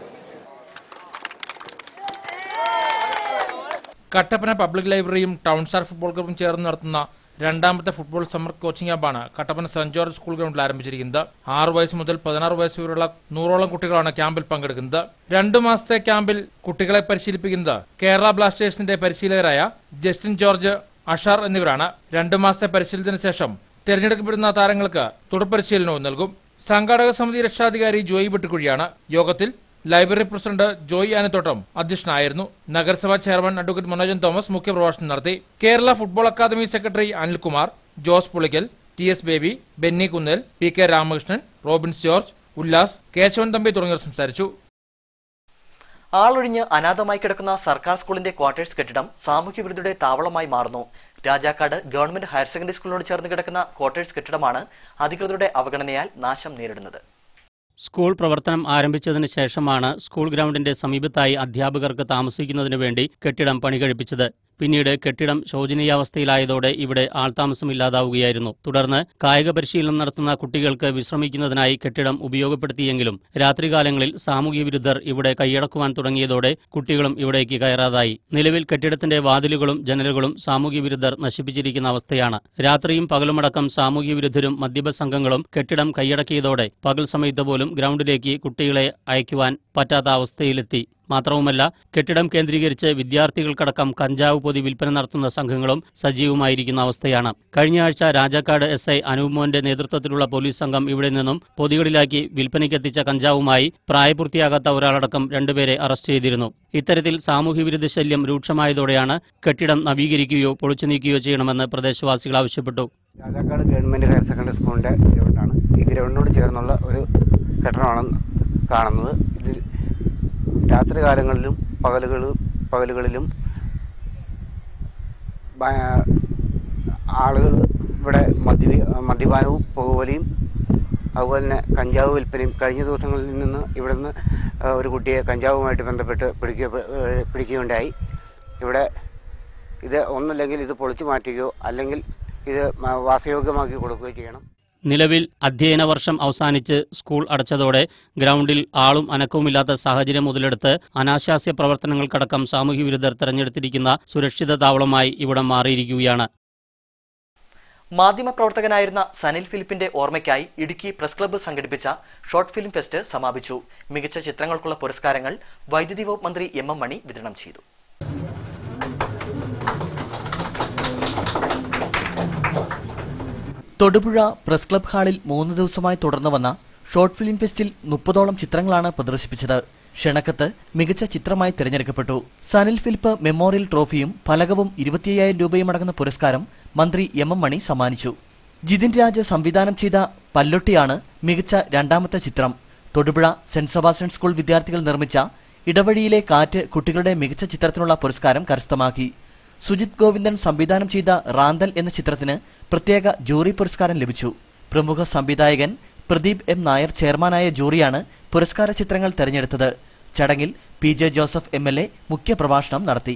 കട്ടപ്പന പബ്ലിക് ലൈബ്രറിയും ടൗൺ സ്റ്റാർ ഫുട്ബോൾ ക്ലബും ചേർന്ന് നടത്തുന്ന രണ്ടാമത്തെ ഫുട്ബോൾ സമ്മർ കോച്ചിംഗ് ക്യാമ്പാണ് കട്ടപ്പന സെന്റ് ജോർജ് സ്കൂൾ ഗ്രൗണ്ടിൽ ആരംഭിച്ചിരിക്കുന്നത്. ആറ് വയസ്സ് മുതൽ പതിനാറ് വയസ്സ് വരെയുള്ള നൂറോളം കുട്ടികളാണ് ക്യാമ്പിൽ പങ്കെടുക്കുന്നത്. രണ്ടു മാസത്തെ ക്യാമ്പിൽ കുട്ടികളെ പരിശീലിപ്പിക്കുന്നത് കേരള ബ്ലാസ്റ്റേഴ്സിന്റെ പരിശീലകരായ ജസ്റ്റിൻ ജോർജ്, അഷാർ എന്നിവരാണ്. രണ്ടു മാസത്തെ പരിശീലനത്തിന് ശേഷം തെരഞ്ഞെടുക്കപ്പെടുന്ന താരങ്ങൾക്ക് തുടർ പരിശീലനവും നൽകും. സംഘാടക സമിതി രക്ഷാധികാരി ജോയി വെട്ടുകുഴിയാണ്. യോഗത്തിൽ ലൈബ്രറി പ്രസിഡന്റ് ജോയി ആനത്തോട്ടം അധ്യക്ഷനായിരുന്നു. നഗരസഭാ ചെയർമാൻ അഡ്വക്കേറ്റ് മനോജൻ തോമസ് മുഖ്യപ്രഭാഷണം നടത്തി. Kerala football academy secretary Anilkumar, Jose Pulickal, T S Baby, Benny Kunnel, P K Ramakrishnan, Robins George, Ullas, Kesavan Thampi തുടങ്ങിയവർ സംസാരിച്ചു. ആളൊഴിഞ്ഞ് അനാഥമായി കിടക്കുന്ന സർക്കാർ സ്കൂളിന്റെ ക്വാർട്ടേഴ്സ് കെട്ടിടം സാമൂഹ്യവിരുദ്ധരുടെ താവളമായി മാറുന്നു. രാജാക്കാട് ഗവൺമെന്റ് ഹയർ സെക്കൻഡറി സ്കൂളിനോട് ചേർന്ന് കിടക്കുന്ന ക്വാർട്ടേഴ്സ് കെട്ടിടമാണ് അധികൃതരുടെ അവഗണനയാൽ നാശം നേരിടുന്നത്. സ്കൂൾ പ്രവർത്തനം ആരംഭിച്ചതിന് ശേഷമാണ് സ്കൂൾ ഗ്രൗണ്ടിന്റെ സമീപത്തായി അധ്യാപകർക്ക് താമസിക്കുന്നതിനു വേണ്ടി കെട്ടിടം പണികഴിപ്പിച്ചത്. പിന്നീട് കെട്ടിടം ശോചനീയാവസ്ഥയിലായതോടെ ഇവിടെ ആൾതാമസമില്ലാതാവുകയായിരുന്നു. തുടർന്ന് കായിക പരിശീലനം നടത്തുന്ന കുട്ടികൾക്ക് വിശ്രമിക്കുന്നതിനായി കെട്ടിടം ഉപയോഗപ്പെടുത്തിയെങ്കിലും രാത്രികാലങ്ങളിൽ സാമൂഹ്യ വിരുദ്ധർ ഇവിടെ കൈയടക്കുവാൻ തുടങ്ങിയതോടെ കുട്ടികളും ഇവിടേക്ക് കയറാതായി. നിലവിൽ കെട്ടിടത്തിന്റെ വാതിലുകളും ജനലുകളും സാമൂഹ്യ വിരുദ്ധർ നശിപ്പിച്ചിരിക്കുന്ന അവസ്ഥയാണ്. രാത്രിയും പകലുമടക്കം സാമൂഹ്യ വിരുദ്ധരും മദ്യപ സംഘങ്ങളും കെട്ടിടം കൈയടക്കിയതോടെ പകൽ സമയത്ത് പോലും ഗ്രൗണ്ടിലേക്ക് കുട്ടികളെ അയക്കുവാൻ പറ്റാത്ത അവസ്ഥയിലെത്തി. മാത്രവുമല്ല, കെട്ടിടം കേന്ദ്രീകരിച്ച് വിദ്യാർത്ഥികൾക്കടക്കം കഞ്ചാവ് പൊതി വിൽപ്പന നടത്തുന്ന സംഘങ്ങളും സജീവമായിരിക്കുന്ന അവസ്ഥയാണ്. കഴിഞ്ഞ ആഴ്ച രാജാക്കാട് എസ് ഐ അനൂപ് മോന്റെ നേതൃത്വത്തിലുള്ള പോലീസ് സംഘം ഇവിടെ നിന്നും പൊതികളിലാക്കി വിൽപ്പനയ്ക്കെത്തിച്ച കഞ്ചാവുമായി പ്രായപൂർത്തിയാകാത്ത ഒരാളടക്കം രണ്ടുപേരെ അറസ്റ്റ് ചെയ്തിരുന്നു. ഇത്തരത്തിൽ സാമൂഹ്യവിരുദ്ധ ശല്യം രൂക്ഷമായതോടെയാണ് കെട്ടിടം നവീകരിക്കുകയോ പൊളിച്ചു നീക്കുകയോ ചെയ്യണമെന്ന് പ്രദേശവാസികൾ ആവശ്യപ്പെട്ടു. രാജാക്കാട് ഗവൺമെന്റ് ഹയർ സെക്കൻഡറി സ്കൂളിന്റെ ഗ്രൗണ്ടാണ്. ഈ ഗ്രൗണ്ടിനോട് ചേർന്നുള്ള ഒരു കെട്ടിടമാണ് കാണുന്നത്. ഇതിൽ രാത്രികാലങ്ങളിലും പകലുകൾ പകലുകളിലും ആളുകൾ ഇവിടെ മദ്യ മദ്യപാനവും പുകവലിയും അതുപോലെ തന്നെ കഞ്ചാവ് വിൽപ്പനയും. കഴിഞ്ഞ ദിവസങ്ങളിൽ നിന്ന് ഇവിടെ നിന്ന് ഒരു കുട്ടിയെ കഞ്ചാവുമായിട്ട് ബന്ധപ്പെട്ട് പിടിക്കുക പിടിക്കുകയുണ്ടായി. ഇവിടെ ഇത് ഒന്നല്ലെങ്കിൽ ഇത് പൊളിച്ചു മാറ്റുകയോ അല്ലെങ്കിൽ ഇത് വാസയോഗ്യമാക്കി കൊടുക്കുകയോ ചെയ്യണം. നിലവിൽ അധ്യയന വർഷം അവസാനിച്ച് സ്കൂൾ അടച്ചതോടെ ഗ്രൗണ്ടിൽ ആളും അനക്കവുമില്ലാത്ത സാഹചര്യം മുതലെടുത്ത് അനാശാസ്യ പ്രവർത്തനങ്ങൾക്കടക്കം സാമൂഹ്യവിരുദ്ധർ തെരഞ്ഞെടുത്തിരിക്കുന്ന സുരക്ഷിത താവളമായി ഇവിടം മാറിയിരിക്കുകയാണ്. മാധ്യമപ്രവർത്തകനായിരുന്ന സനിൽ ഫിലിപ്പിന്റെ ഓർമ്മയ്ക്കായി ഇടുക്കി പ്രസ് ക്ലബ്ബ് സംഘടിപ്പിച്ച ഷോർട്ട് ഫിലിം ഫെസ്റ്റ് സമാപിച്ചു. മികച്ച ചിത്രങ്ങൾക്കുള്ള പുരസ്കാരങ്ങൾ വൈദ്യുതി വകുപ്പ് മന്ത്രി എം എം മണി വിതരണം ചെയ്തു. തൊടുപുഴ പ്രസ് ക്ലബ് ഹാളിൽ മൂന്ന് ദിവസമായി തുടർന്നു വന്ന ഷോർട്ട് ഫിലിം ഫെസ്റ്റിൽ മുപ്പതോളം ചിത്രങ്ങളാണ് പ്രദർശിപ്പിച്ചത്. ക്ഷണക്കത്ത് മികച്ച ചിത്രമായി തിരഞ്ഞെടുക്കപ്പെട്ടു. സനിൽ ഫിലിപ്പ് മെമ്മോറിയൽ ട്രോഫിയും ഫലകവും ഇരുപത്തിയ്യായിരം രൂപയും അടങ്ങുന്ന പുരസ്കാരം മന്ത്രി എം എം മണി സമ്മാനിച്ചു. ജിതിൻ രാജ് സംവിധാനം ചെയ്ത പല്ലൊട്ടിയാണ് മികച്ച രണ്ടാമത്തെ ചിത്രം. തൊടുപുഴ സെന്റ് സെബാസ്റ്റ്യൻ സ്കൂൾ വിദ്യാർത്ഥികൾ നിർമ്മിച്ച ഇടവഴിയിലെ കാറ്റ് കുട്ടികളുടെ മികച്ച ചിത്രത്തിനുള്ള പുരസ്കാരം കരസ്ഥമാക്കി. സുജിത് ഗോവിന്ദൻ സംവിധാനം ചെയ്ത റാന്തൽ എന്ന ചിത്രത്തിന് പ്രത്യേക ജൂറി പുരസ്കാരം ലഭിച്ചു. പ്രമുഖ സംവിധായകൻ പ്രദീപ് എം നായർ ചെയർമാനായ ജൂറിയാണ് പുരസ്കാര ചിത്രങ്ങൾ തെരഞ്ഞെടുത്തത്. ചടങ്ങിൽ P J Joseph M L A മുഖ്യപ്രഭാഷണം നടത്തി.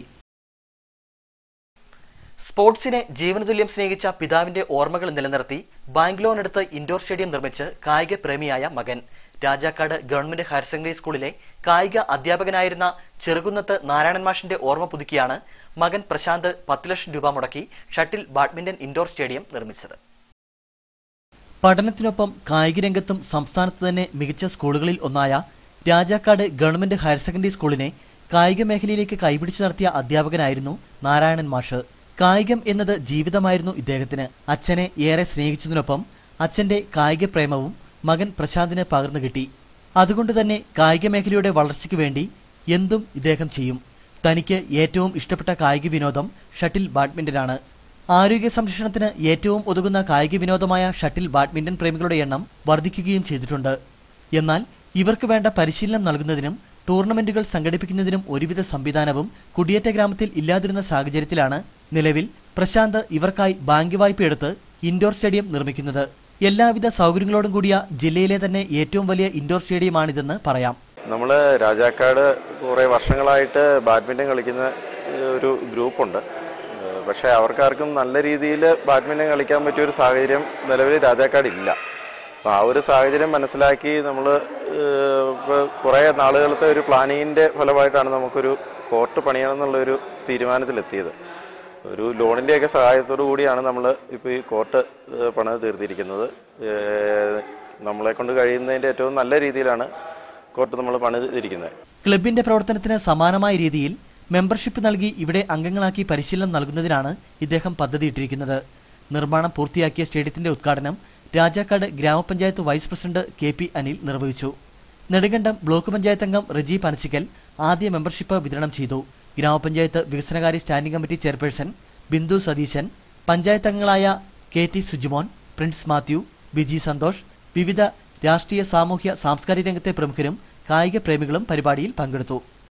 സ്പോർട്സിനെ ജീവനതുല്യം സ്നേഹിച്ച പിതാവിന്റെ ഓർമ്മകൾ നിലനിർത്തി ബാങ്ക് ലോൺ എടുത്ത് ഇൻഡോർ സ്റ്റേഡിയം നിർമ്മിച്ച് കായിക പ്രേമിയായ മകൻ. രാജാക്കാട് ഗവൺമെന്റ് ഹയർ സെക്കൻഡറി സ്കൂളിലെ കായിക അധ്യാപകനായിരുന്ന ചെറുകുന്നത്ത് നാരായണൻ മാഷിന്റെ ഓർമ്മ പുതുക്കിയാണ് മകൻ പ്രശാന്ത് പത്ത് ലക്ഷം രൂപ മുടക്കി ഷട്ടിൽ ബാഡ്മിന്റൺ ഇൻഡോർ സ്റ്റേഡിയം നിർമ്മിച്ചത്. പഠനത്തിനൊപ്പം കായികരംഗത്തും സംസ്ഥാനത്ത് തന്നെ മികച്ച സ്കൂളുകളിൽ ഒന്നായ രാജാക്കാട് ഗവൺമെന്റ് ഹയർ സെക്കൻഡറി സ്കൂളിനെ കായിക മേഖലയിലേക്ക് കൈപിടിച്ചു നടത്തിയ അധ്യാപകനായിരുന്നു നാരായണൻ മാഷ്. കായികം എന്നത് ജീവിതമായിരുന്നു ഇദ്ദേഹത്തിന്. അച്ഛനെ ഏറെ സ്നേഹിച്ചതിനൊപ്പം അച്ഛന്റെ കായിക പ്രേമവും മകൻ പ്രശാന്തിന് പകർന്നു കിട്ടി. അതുകൊണ്ട് തന്നെ കായിക മേഖലയുടെ വളർച്ചയ്ക്ക് വേണ്ടി എന്തും ഇദ്ദേഹം ചെയ്യും. തനിക്ക് ഏറ്റവും ഇഷ്ടപ്പെട്ട കായിക വിനോദം ഷട്ടിൽ ബാഡ്മിന്റനാണ്. ആരോഗ്യ സംരക്ഷണത്തിന് ഏറ്റവും ഒതുങ്ങുന്ന കായിക വിനോദമായ ഷട്ടിൽ ബാഡ്മിന്റൺ പ്രേമികളുടെ എണ്ണം വർദ്ധിക്കുകയും ചെയ്തിട്ടുണ്ട്. എന്നാൽ ഇവർക്ക് വേണ്ട പരിശീലനം നൽകുന്നതിനും ടൂർണമെന്റുകൾ സംഘടിപ്പിക്കുന്നതിനും ഒരുവിധ സംവിധാനവും കുടിയേറ്റ ഗ്രാമത്തിൽ ഇല്ലാതിരുന്ന സാഹചര്യത്തിലാണ് നിലവിൽ പ്രശാന്ത് ഇവർക്കായി ബാങ്ക് വായ്പയെടുത്ത് ഇൻഡോർ സ്റ്റേഡിയം നിർമ്മിക്കുന്നത്. എല്ലാവിധ സൗകര്യങ്ങളോടും കൂടിയ ജില്ലയിലെ തന്നെ ഏറ്റവും വലിയ ഇൻഡോർ സ്റ്റേഡിയമാണിതെന്ന് പറയാം. നമ്മൾ രാജാക്കാട് കുറേ വർഷങ്ങളായിട്ട് ബാഡ്മിൻ്റൺ കളിക്കുന്ന ഒരു ഗ്രൂപ്പുണ്ട്. പക്ഷേ അവർക്കാർക്കും നല്ല രീതിയിൽ ബാഡ്മിൻ്റൺ കളിക്കാൻ പറ്റിയ ഒരു സാഹചര്യം നിലവിൽ രാജാക്കാട് ഇല്ല. അപ്പോൾ ആ ഒരു സാഹചര്യം മനസ്സിലാക്കി നമ്മൾ ഇപ്പോൾ കുറേ നാളുകളത്തെ ഒരു പ്ലാനിങ്ങിൻ്റെ ഫലമായിട്ടാണ് നമുക്കൊരു കോർട്ട് പണിയണം എന്നുള്ളൊരു തീരുമാനത്തിലെത്തിയത്. ഒരു ലോണിൻ്റെയൊക്കെ സഹായത്തോടു കൂടിയാണ് നമ്മൾ ഇപ്പോൾ ഈ കോർട്ട് പണിത് തീർത്തിരിക്കുന്നത്. നമ്മളെ കൊണ്ട് കഴിയുന്നതിൻ്റെ ഏറ്റവും നല്ല രീതിയിലാണ് കോർട്ട് നമ്മൾ പണിതിരിക്കുന്നത്. ക്ലബിന്റെ പ്രവർത്തനത്തിന് സമാനമായ രീതിയിൽ മെമ്പർഷിപ്പ് നൽകി ഇവിടെ അംഗങ്ങളാക്കി പരിശീലനം നൽകുന്നതിനാണ് ഇദ്ദേഹം പദ്ധതിയിട്ടിരിക്കുന്നത്. നിർമ്മാണം പൂർത്തിയാക്കിയ സ്റ്റേഡിയത്തിന്റെ ഉദ്ഘാടനം രാജാക്കാട് ഗ്രാമപഞ്ചായത്ത് vice president K P Anil നിർവഹിച്ചു. നെടുങ്കണ്ടം ബ്ലോക്ക് പഞ്ചായത്ത് അംഗം റജി പനച്ചിക്കൽ ആദ്യ മെമ്പർഷിപ്പ് വിതരണം ചെയ്തു. ഗ്രാമപഞ്ചായത്ത് വികസനകാര്യ standing committee chairperson Bindu Satheesan, panchayat അംഗങ്ങളായ കെ ടി സുജിമോൻ, പ്രിൻസ് മാത്യു, ബിജി സന്തോഷ്, വിവിധ രാഷ്ട്രീയ സാമൂഹ്യ സാംസ്കാരിക രംഗത്തെ പ്രമുഖരും കായിക പ്രേമികളും പരിപാടിയിൽ പങ്കെടുത്തു.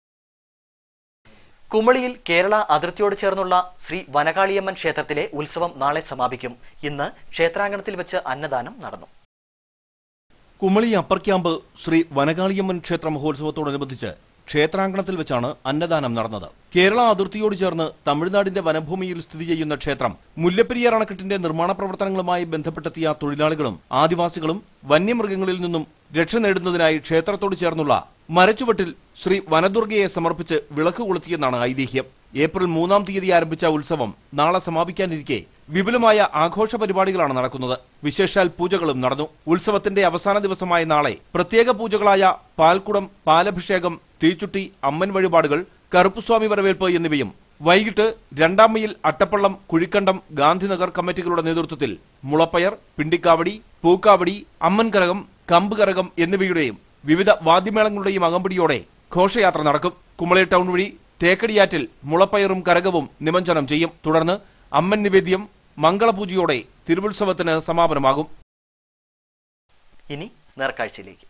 കുമളിയിൽ കേരള അതിർത്തിയോട് ചേർന്നുള്ള ശ്രീ വനകാളിയമ്മൻ ക്ഷേത്രത്തിലെ ഉത്സവം നാളെ സമാപിക്കും. ഇന്ന് ക്ഷേത്രാങ്കണത്തിൽ വെച്ച് അന്നദാനം നടന്നു. കുമളി അപ്പർ ക്യാമ്പ് ശ്രീ വനകാളിയമ്മൻ ക്ഷേത്ര മഹോത്സവത്തോടനുബന്ധിച്ച് ക്ഷേത്രാങ്കണത്തിൽ വെച്ചാണ് അന്നദാനം നടന്നത്. കേരള അതിർത്തിയോട് ചേർന്ന് തമിഴ്നാടിന്റെ വനഭൂമിയിൽ സ്ഥിതി ചെയ്യുന്ന ക്ഷേത്രം മുല്ലപ്പെരിയാർ അണക്കെട്ടിന്റെ നിർമ്മാണ പ്രവർത്തനങ്ങളുമായി ബന്ധപ്പെട്ടെത്തിയ തൊഴിലാളികളും ആദിവാസികളും വന്യമൃഗങ്ങളിൽ നിന്നും രക്ഷ നേടുന്നതിനായി ക്ഷേത്രത്തോട് ചേർന്നുള്ള മരച്ചുവട്ടിൽ ശ്രീ വനദുർഗയെ സമർപ്പിച്ച് വിളക്ക് കൊളുത്തിയെന്നാണ് ഐതിഹ്യം. ഏപ്രിൽ മൂന്നാം തീയതി ആരംഭിച്ച ഉത്സവം നാളെ സമാപിക്കാനിരിക്കെ വിപുലമായ ആഘോഷ പരിപാടികളാണ് നടക്കുന്നത്. വിശേഷാൽ പൂജകളും നടന്നു. ഉത്സവത്തിന്റെ അവസാന ദിവസമായ നാളെ പ്രത്യേക പൂജകളായ പാൽക്കുടം, പാലഭിഷേകം, തീച്ചുട്ടി, അമ്മൻ വഴിപാടുകൾ, കറുപ്പുസ്വാമി വരവേൽപ്പ് എന്നിവയും വൈകിട്ട് രണ്ടാം മൈൽ അട്ടപ്പള്ളം, കുഴിക്കണ്ടം, ഗാന്ധിനഗർ കമ്മിറ്റികളുടെ നേതൃത്വത്തിൽ മുളപ്പയർ, പിണ്ടിക്കാവടി, പൂക്കാവടി, അമ്മൻ കരകം, കമ്പ് കരകം എന്നിവയുടെയും വിവിധ വാദ്യമേളങ്ങളുടെയും അകമ്പടിയോടെ ഘോഷയാത്ര നടക്കും. കുമളി ടൗൺ വഴി തേക്കടിയാറ്റിൽ മുളപ്പയറും കരകവും നിമഞ്ജനം ചെയ്യും. തുടർന്ന് അമ്മൻ നിവേദ്യം മംഗളപൂജയോടെ തിരുവുത്സവത്തിന് സമാപനമാകും. ഇനി നേർക്കാഴ്ചയിലേക്ക്.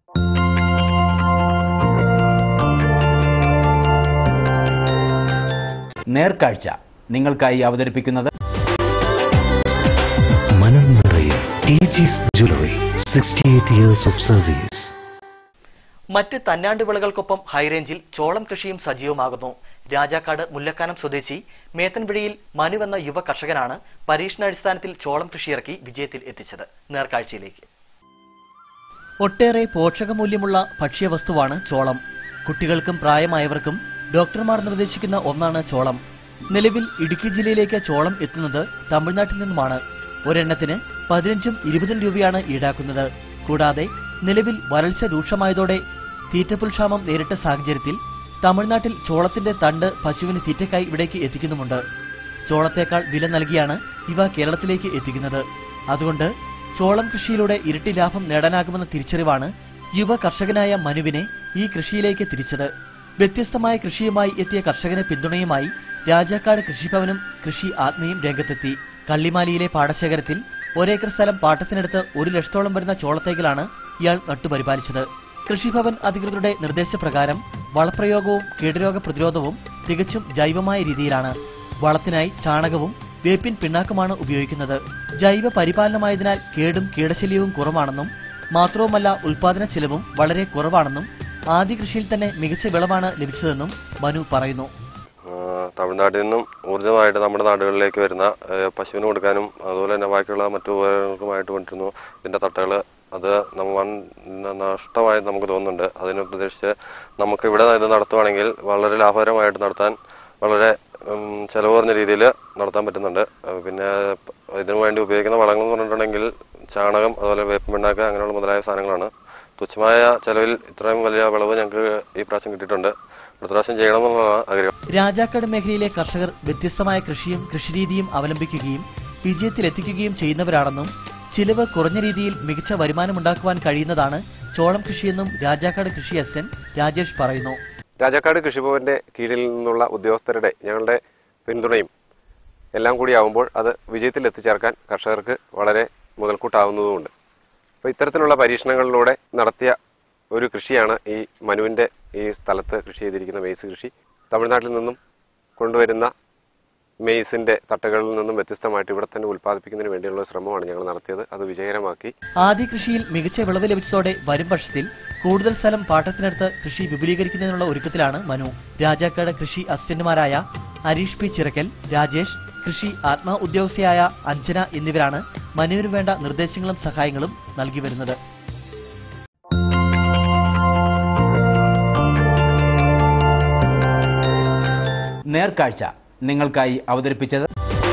നേർക്കാഴ്ച നിങ്ങൾക്കായി അവതരിപ്പിക്കുന്നത് മനം നിറയെ ടീച്ചീസ് jewellery sixty eight years of service. മറ്റ് തന്നാണ്ട് വിളകൾക്കൊപ്പം ഹൈറേഞ്ചിൽ ചോളം കൃഷിയും സജീവമാകുന്നു. രാജാക്കാട് മുല്ലക്കാനം സ്വദേശി മേത്തൻപിഴിയിൽ മനു എന്ന യുവ കർഷകനാണ് പരീക്ഷണാടിസ്ഥാനത്തിൽ ചോളം കൃഷിയിറക്കി വിജയത്തിൽ എത്തിച്ചത്. നേർക്കാഴ്ചയിലേക്ക്. ഒട്ടേറെ പോഷകമൂല്യമുള്ള ഭക്ഷ്യവസ്തുവാണ് ചോളം. കുട്ടികൾക്കും പ്രായമായവർക്കും ഡോക്ടർമാർ നിർദ്ദേശിക്കുന്ന ഒന്നാണ് ചോളം. നിലവിൽ ഇടുക്കി ജില്ലയിലേക്ക് ചോളം എത്തുന്നത് തമിഴ്നാട്ടിൽ നിന്നുമാണ്. ഒരെണ്ണത്തിന് പതിനഞ്ചും ഇരുപതും രൂപയാണ് ഈടാക്കുന്നത്. കൂടാതെ നിലവിൽ വരൾച്ച രൂക്ഷമായതോടെ തീറ്റപ്പുൽ ക്ഷാമം നേരിട്ട സാഹചര്യത്തിൽ തമിഴ്നാട്ടിൽ ചോളത്തിന്റെ തണ്ട് പശുവിന് തീറ്റയ്ക്കായി ഇവിടേക്ക് എത്തിക്കുന്നുമുണ്ട്. ചോളത്തേക്കാൾ വില നൽകിയാണ് ഇവ കേരളത്തിലേക്ക് എത്തിക്കുന്നത്. അതുകൊണ്ട് ചോളം കൃഷിയിലൂടെ ഇരട്ടി ലാഭം നേടാനാകുമെന്ന തിരിച്ചറിവാണ് യുവ കർഷകനായ മനുവിനെ ഈ കൃഷിയിലേക്ക് തിരിച്ചത്. വ്യത്യസ്തമായ കൃഷിയുമായി എത്തിയ കർഷകന് പിന്തുണയുമായി രാജാക്കാട് കൃഷിഭവനും കൃഷി ആത്മയും രംഗത്തെത്തി. കള്ളിമാലിയിലെ പാടശേഖരത്തിൽ ഒരേക്കർ സ്ഥലം പാട്ടത്തിനെടുത്ത് ഒരു ലക്ഷത്തോളം വരുന്ന ചോളത്തൈകളാണ് ഇയാൾ നട്ടുപരിപാലിച്ചത്. കൃഷിഭവൻ അധികൃതരുടെ നിർദ്ദേശപ്രകാരം വളപ്രയോഗവും കീടരോഗ പ്രതിരോധവും തികച്ചും ജൈവമായ രീതിയിലാണ്. വളത്തിനായി ചാണകവും വേപ്പിൻ പിണ്ണാക്കുമാണ് ഉപയോഗിക്കുന്നത്. ജൈവ പരിപാലനമായതിനാൽ കേടും കീടശല്യവും കുറവാണെന്നും മാത്രവുമല്ല ഉൽപാദന ചെലവും വളരെ കുറവാണെന്നും ആദ്യ കൃഷിയിൽ തന്നെ മികച്ച വിളവാണ് ലഭിച്ചതെന്നും മനു പറയുന്നു. തമിഴ്നാട്ടിൽ നിന്നും ഊർജ്ജമായിട്ട് നമ്മുടെ നാടുകളിലേക്ക് വരുന്ന പശുവിന് കൊടുക്കാനും അതുപോലെ തന്നെ ബാക്കിയുള്ള മറ്റു ഉപകരണങ്ങൾക്കുമായിട്ട് കൊണ്ടിരുന്നു ഇതിന്റെ തട്ടകൾ. അത് വൻ നഷ്ടമായി നമുക്ക് തോന്നുന്നുണ്ട്. അതിനെ പ്രതീക്ഷിച്ച് നമുക്ക് ഇവിടെ ഇത് നടത്തുവാണെങ്കിൽ വളരെ ലാഭകരമായിട്ട് നടത്താൻ വളരെ ചെലവ് കുറഞ്ഞ രീതിയിൽ നടത്താൻ പറ്റുന്നുണ്ട്. പിന്നെ ഇതിനു വേണ്ടി ഉപയോഗിക്കുന്ന വളങ്ങൾ എന്ന് പറഞ്ഞിട്ടുണ്ടെങ്കിൽ ചാണകം, അതുപോലെ വേപ്പിൻ പിണ്ണാക്ക് അങ്ങനെയുള്ള മുതലായ സാധനങ്ങളാണ്. തുച്ഛമായ ചെലവിൽ ഇത്രയും വലിയ വിളവ് ഞങ്ങൾക്ക് ഈ പ്രാവശ്യം കിട്ടിയിട്ടുണ്ട്. അടുത്ത പ്രാവശ്യം ചെയ്യണമെന്നുള്ളതാണ് ആഗ്രഹം. രാജാക്കാട് മേഖലയിലെ കർഷകർ വ്യത്യസ്തമായ കൃഷിയും കൃഷിരീതിയും അവലംബിക്കുകയും വിജയത്തിലെത്തിക്കുകയും ചെയ്യുന്നവരാണെന്നും ചിലവ് കുറഞ്ഞ രീതിയിൽ മികച്ച വരുമാനമുണ്ടാക്കുവാൻ കഴിയുന്നതാണ് ചോളം കൃഷിയെന്നും രാജാക്കാട് കൃഷി അസിസ്റ്റന്റ് രാജേഷ് പറയുന്നു. രാജാക്കാട് കൃഷിഭവന്റെ കീഴിൽ നിന്നുള്ള ഉദ്യോഗസ്ഥരുടെ ഞങ്ങളുടെ പിന്തുണയും എല്ലാം കൂടിയാവുമ്പോൾ അത് വിജയത്തിൽ എത്തിച്ചേർക്കാൻ കർഷകർക്ക് വളരെ മുതൽക്കൂട്ടാവുന്നതുമുണ്ട്. അപ്പോൾ ഇത്തരത്തിലുള്ള പരീക്ഷണങ്ങളിലൂടെ നടത്തിയ ഒരു കൃഷിയാണ് ഈ മനുവിന്റെ ഈ സ്ഥലത്ത് കൃഷി ചെയ്തിരിക്കുന്ന മെയ്സ് കൃഷി. തമിഴ്നാട്ടിൽ നിന്നും കൊണ്ടുവരുന്ന മെയ്സിന്റെ തട്ടകളിൽ നിന്നും വ്യത്യസ്തമായിട്ട് ഇവിടെ തന്നെ ഉൽപ്പാദിപ്പിക്കുന്നതിന് വേണ്ടിയുള്ള ശ്രമമാണ് ഞങ്ങൾ നടത്തിയത്. അത് വിജയകരമാക്കി. ആദ്യ കൃഷിയിൽ മികച്ച വിളവ് ലഭിച്ചതോടെ വരും വർഷത്തിൽ കൂടുതൽ സ്ഥലം പാട്ടത്തിനടുത്ത് കൃഷി വിപുലീകരിക്കുന്നതിനുള്ള ഒരുക്കത്തിലാണ് മനു. രാജാക്കാട് കൃഷി അസിസ്റ്റന്റുമാരായ ഹരീഷ് പി ചിറക്കൽ, രാജേഷ്, കൃഷി ആത്മാ ഉദ്യോഗസ്ഥയായ അഞ്ജന എന്നിവരാണ് മനുവിന് വേണ്ട നിർദ്ദേശങ്ങളും സഹായങ്ങളും നൽകി വരുന്നത്. നേർക്കാഴ്ച നിങ്ങൾക്കായി അവതരിപ്പിച്ചത്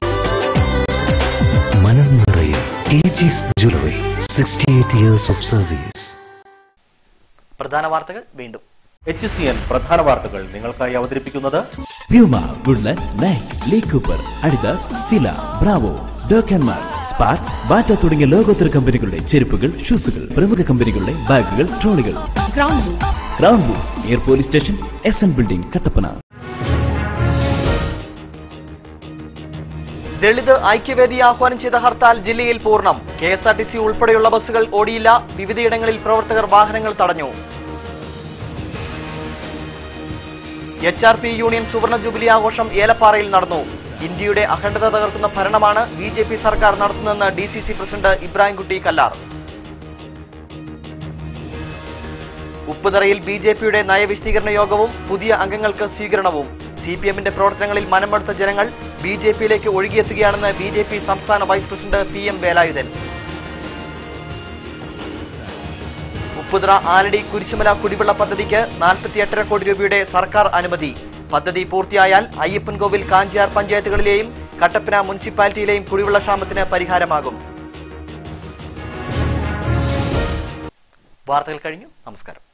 മനം നിറയെ ടീച്ചീസ് ജ്വല്ലറി അറുപത്തിയെട്ട് ഇയേഴ്സ് ഓഫ് സർവീസ്. പ്രധാന വാർത്തകൾ വീണ്ടും. എച്ച് സി എൻ പ്രധാന വാർത്തകൾ നിങ്ങൾക്കായി അവതരിപ്പിക്കുന്നത് Puma, Woodland, Nike, Lee Cooper, Adidas, Fila, Bravo, ഡോക്കൻമാർ, സ്പാർക്സ്, ബാറ്റ തുടങ്ങിയ ലോകോത്തര കമ്പനികളുടെ ചെരുപ്പുകൾ, ഷൂസുകൾ, പ്രമുഖ കമ്പനികളുടെ ബാഗുകൾ, ട്രോളികൾ. ക്രൗൺ ബൂസ്, near police station, S N building, Kattappana. Dalit Aikyavedi ആഹ്വാനം ചെയ്ത ഹർത്താൽ ജില്ലയിൽ പൂർണ്ണം. K S R T C ഉൾപ്പെടെയുള്ള ബസ്സുകൾ ഓടിയില്ല. വിവിധയിടങ്ങളിൽ പ്രവർത്തകർ വാഹനങ്ങൾ തടഞ്ഞു. എച്ച് ആർ പി യൂണിയൻ സുവർണ ജൂബിലി ആഘോഷം ഏലപ്പാറയിൽ നടന്നു. ഇന്ത്യയുടെ അഖണ്ഡത തകർക്കുന്ന ഭരണമാണ് ബി ജെ പി സർക്കാർ നടത്തുന്നതെന്ന് D C C president Ibrahimkutty Kallar. ഉപ്പുതറയിൽ ബി ജെ പിയുടെ നയവിശദീകരണ യോഗവും പുതിയ അംഗങ്ങൾക്ക് സ്വീകരണവും. സി പി എമ്മിന്റെ പ്രവർത്തനങ്ങളിൽ മനമെടുത്ത ജനങ്ങൾ ബി ജെ പിയിലേക്ക് ഒഴുകിയെത്തുകയാണെന്ന് ബി ജെ പി സംസ്ഥാന vice president P M Velayudhan. Upputhara Aladi Kurisumala കുടിവെള്ള പദ്ധതിക്ക് നാൽപ്പത്തിയെട്ടര കോടി രൂപയുടെ സർക്കാർ അനുമതി. പദ്ധതി പൂർത്തിയായാൽ അയ്യപ്പൻകോവിൽ, കാഞ്ചിയാർ പഞ്ചായത്തുകളിലെയും കട്ടപ്പന മുനിസിപ്പാലിറ്റിയിലെയും കുടിവെള്ള ക്ഷാമത്തിന് പരിഹാരമാകും. വാർത്തകൾ കഴിഞ്ഞു. നമസ്കാരം.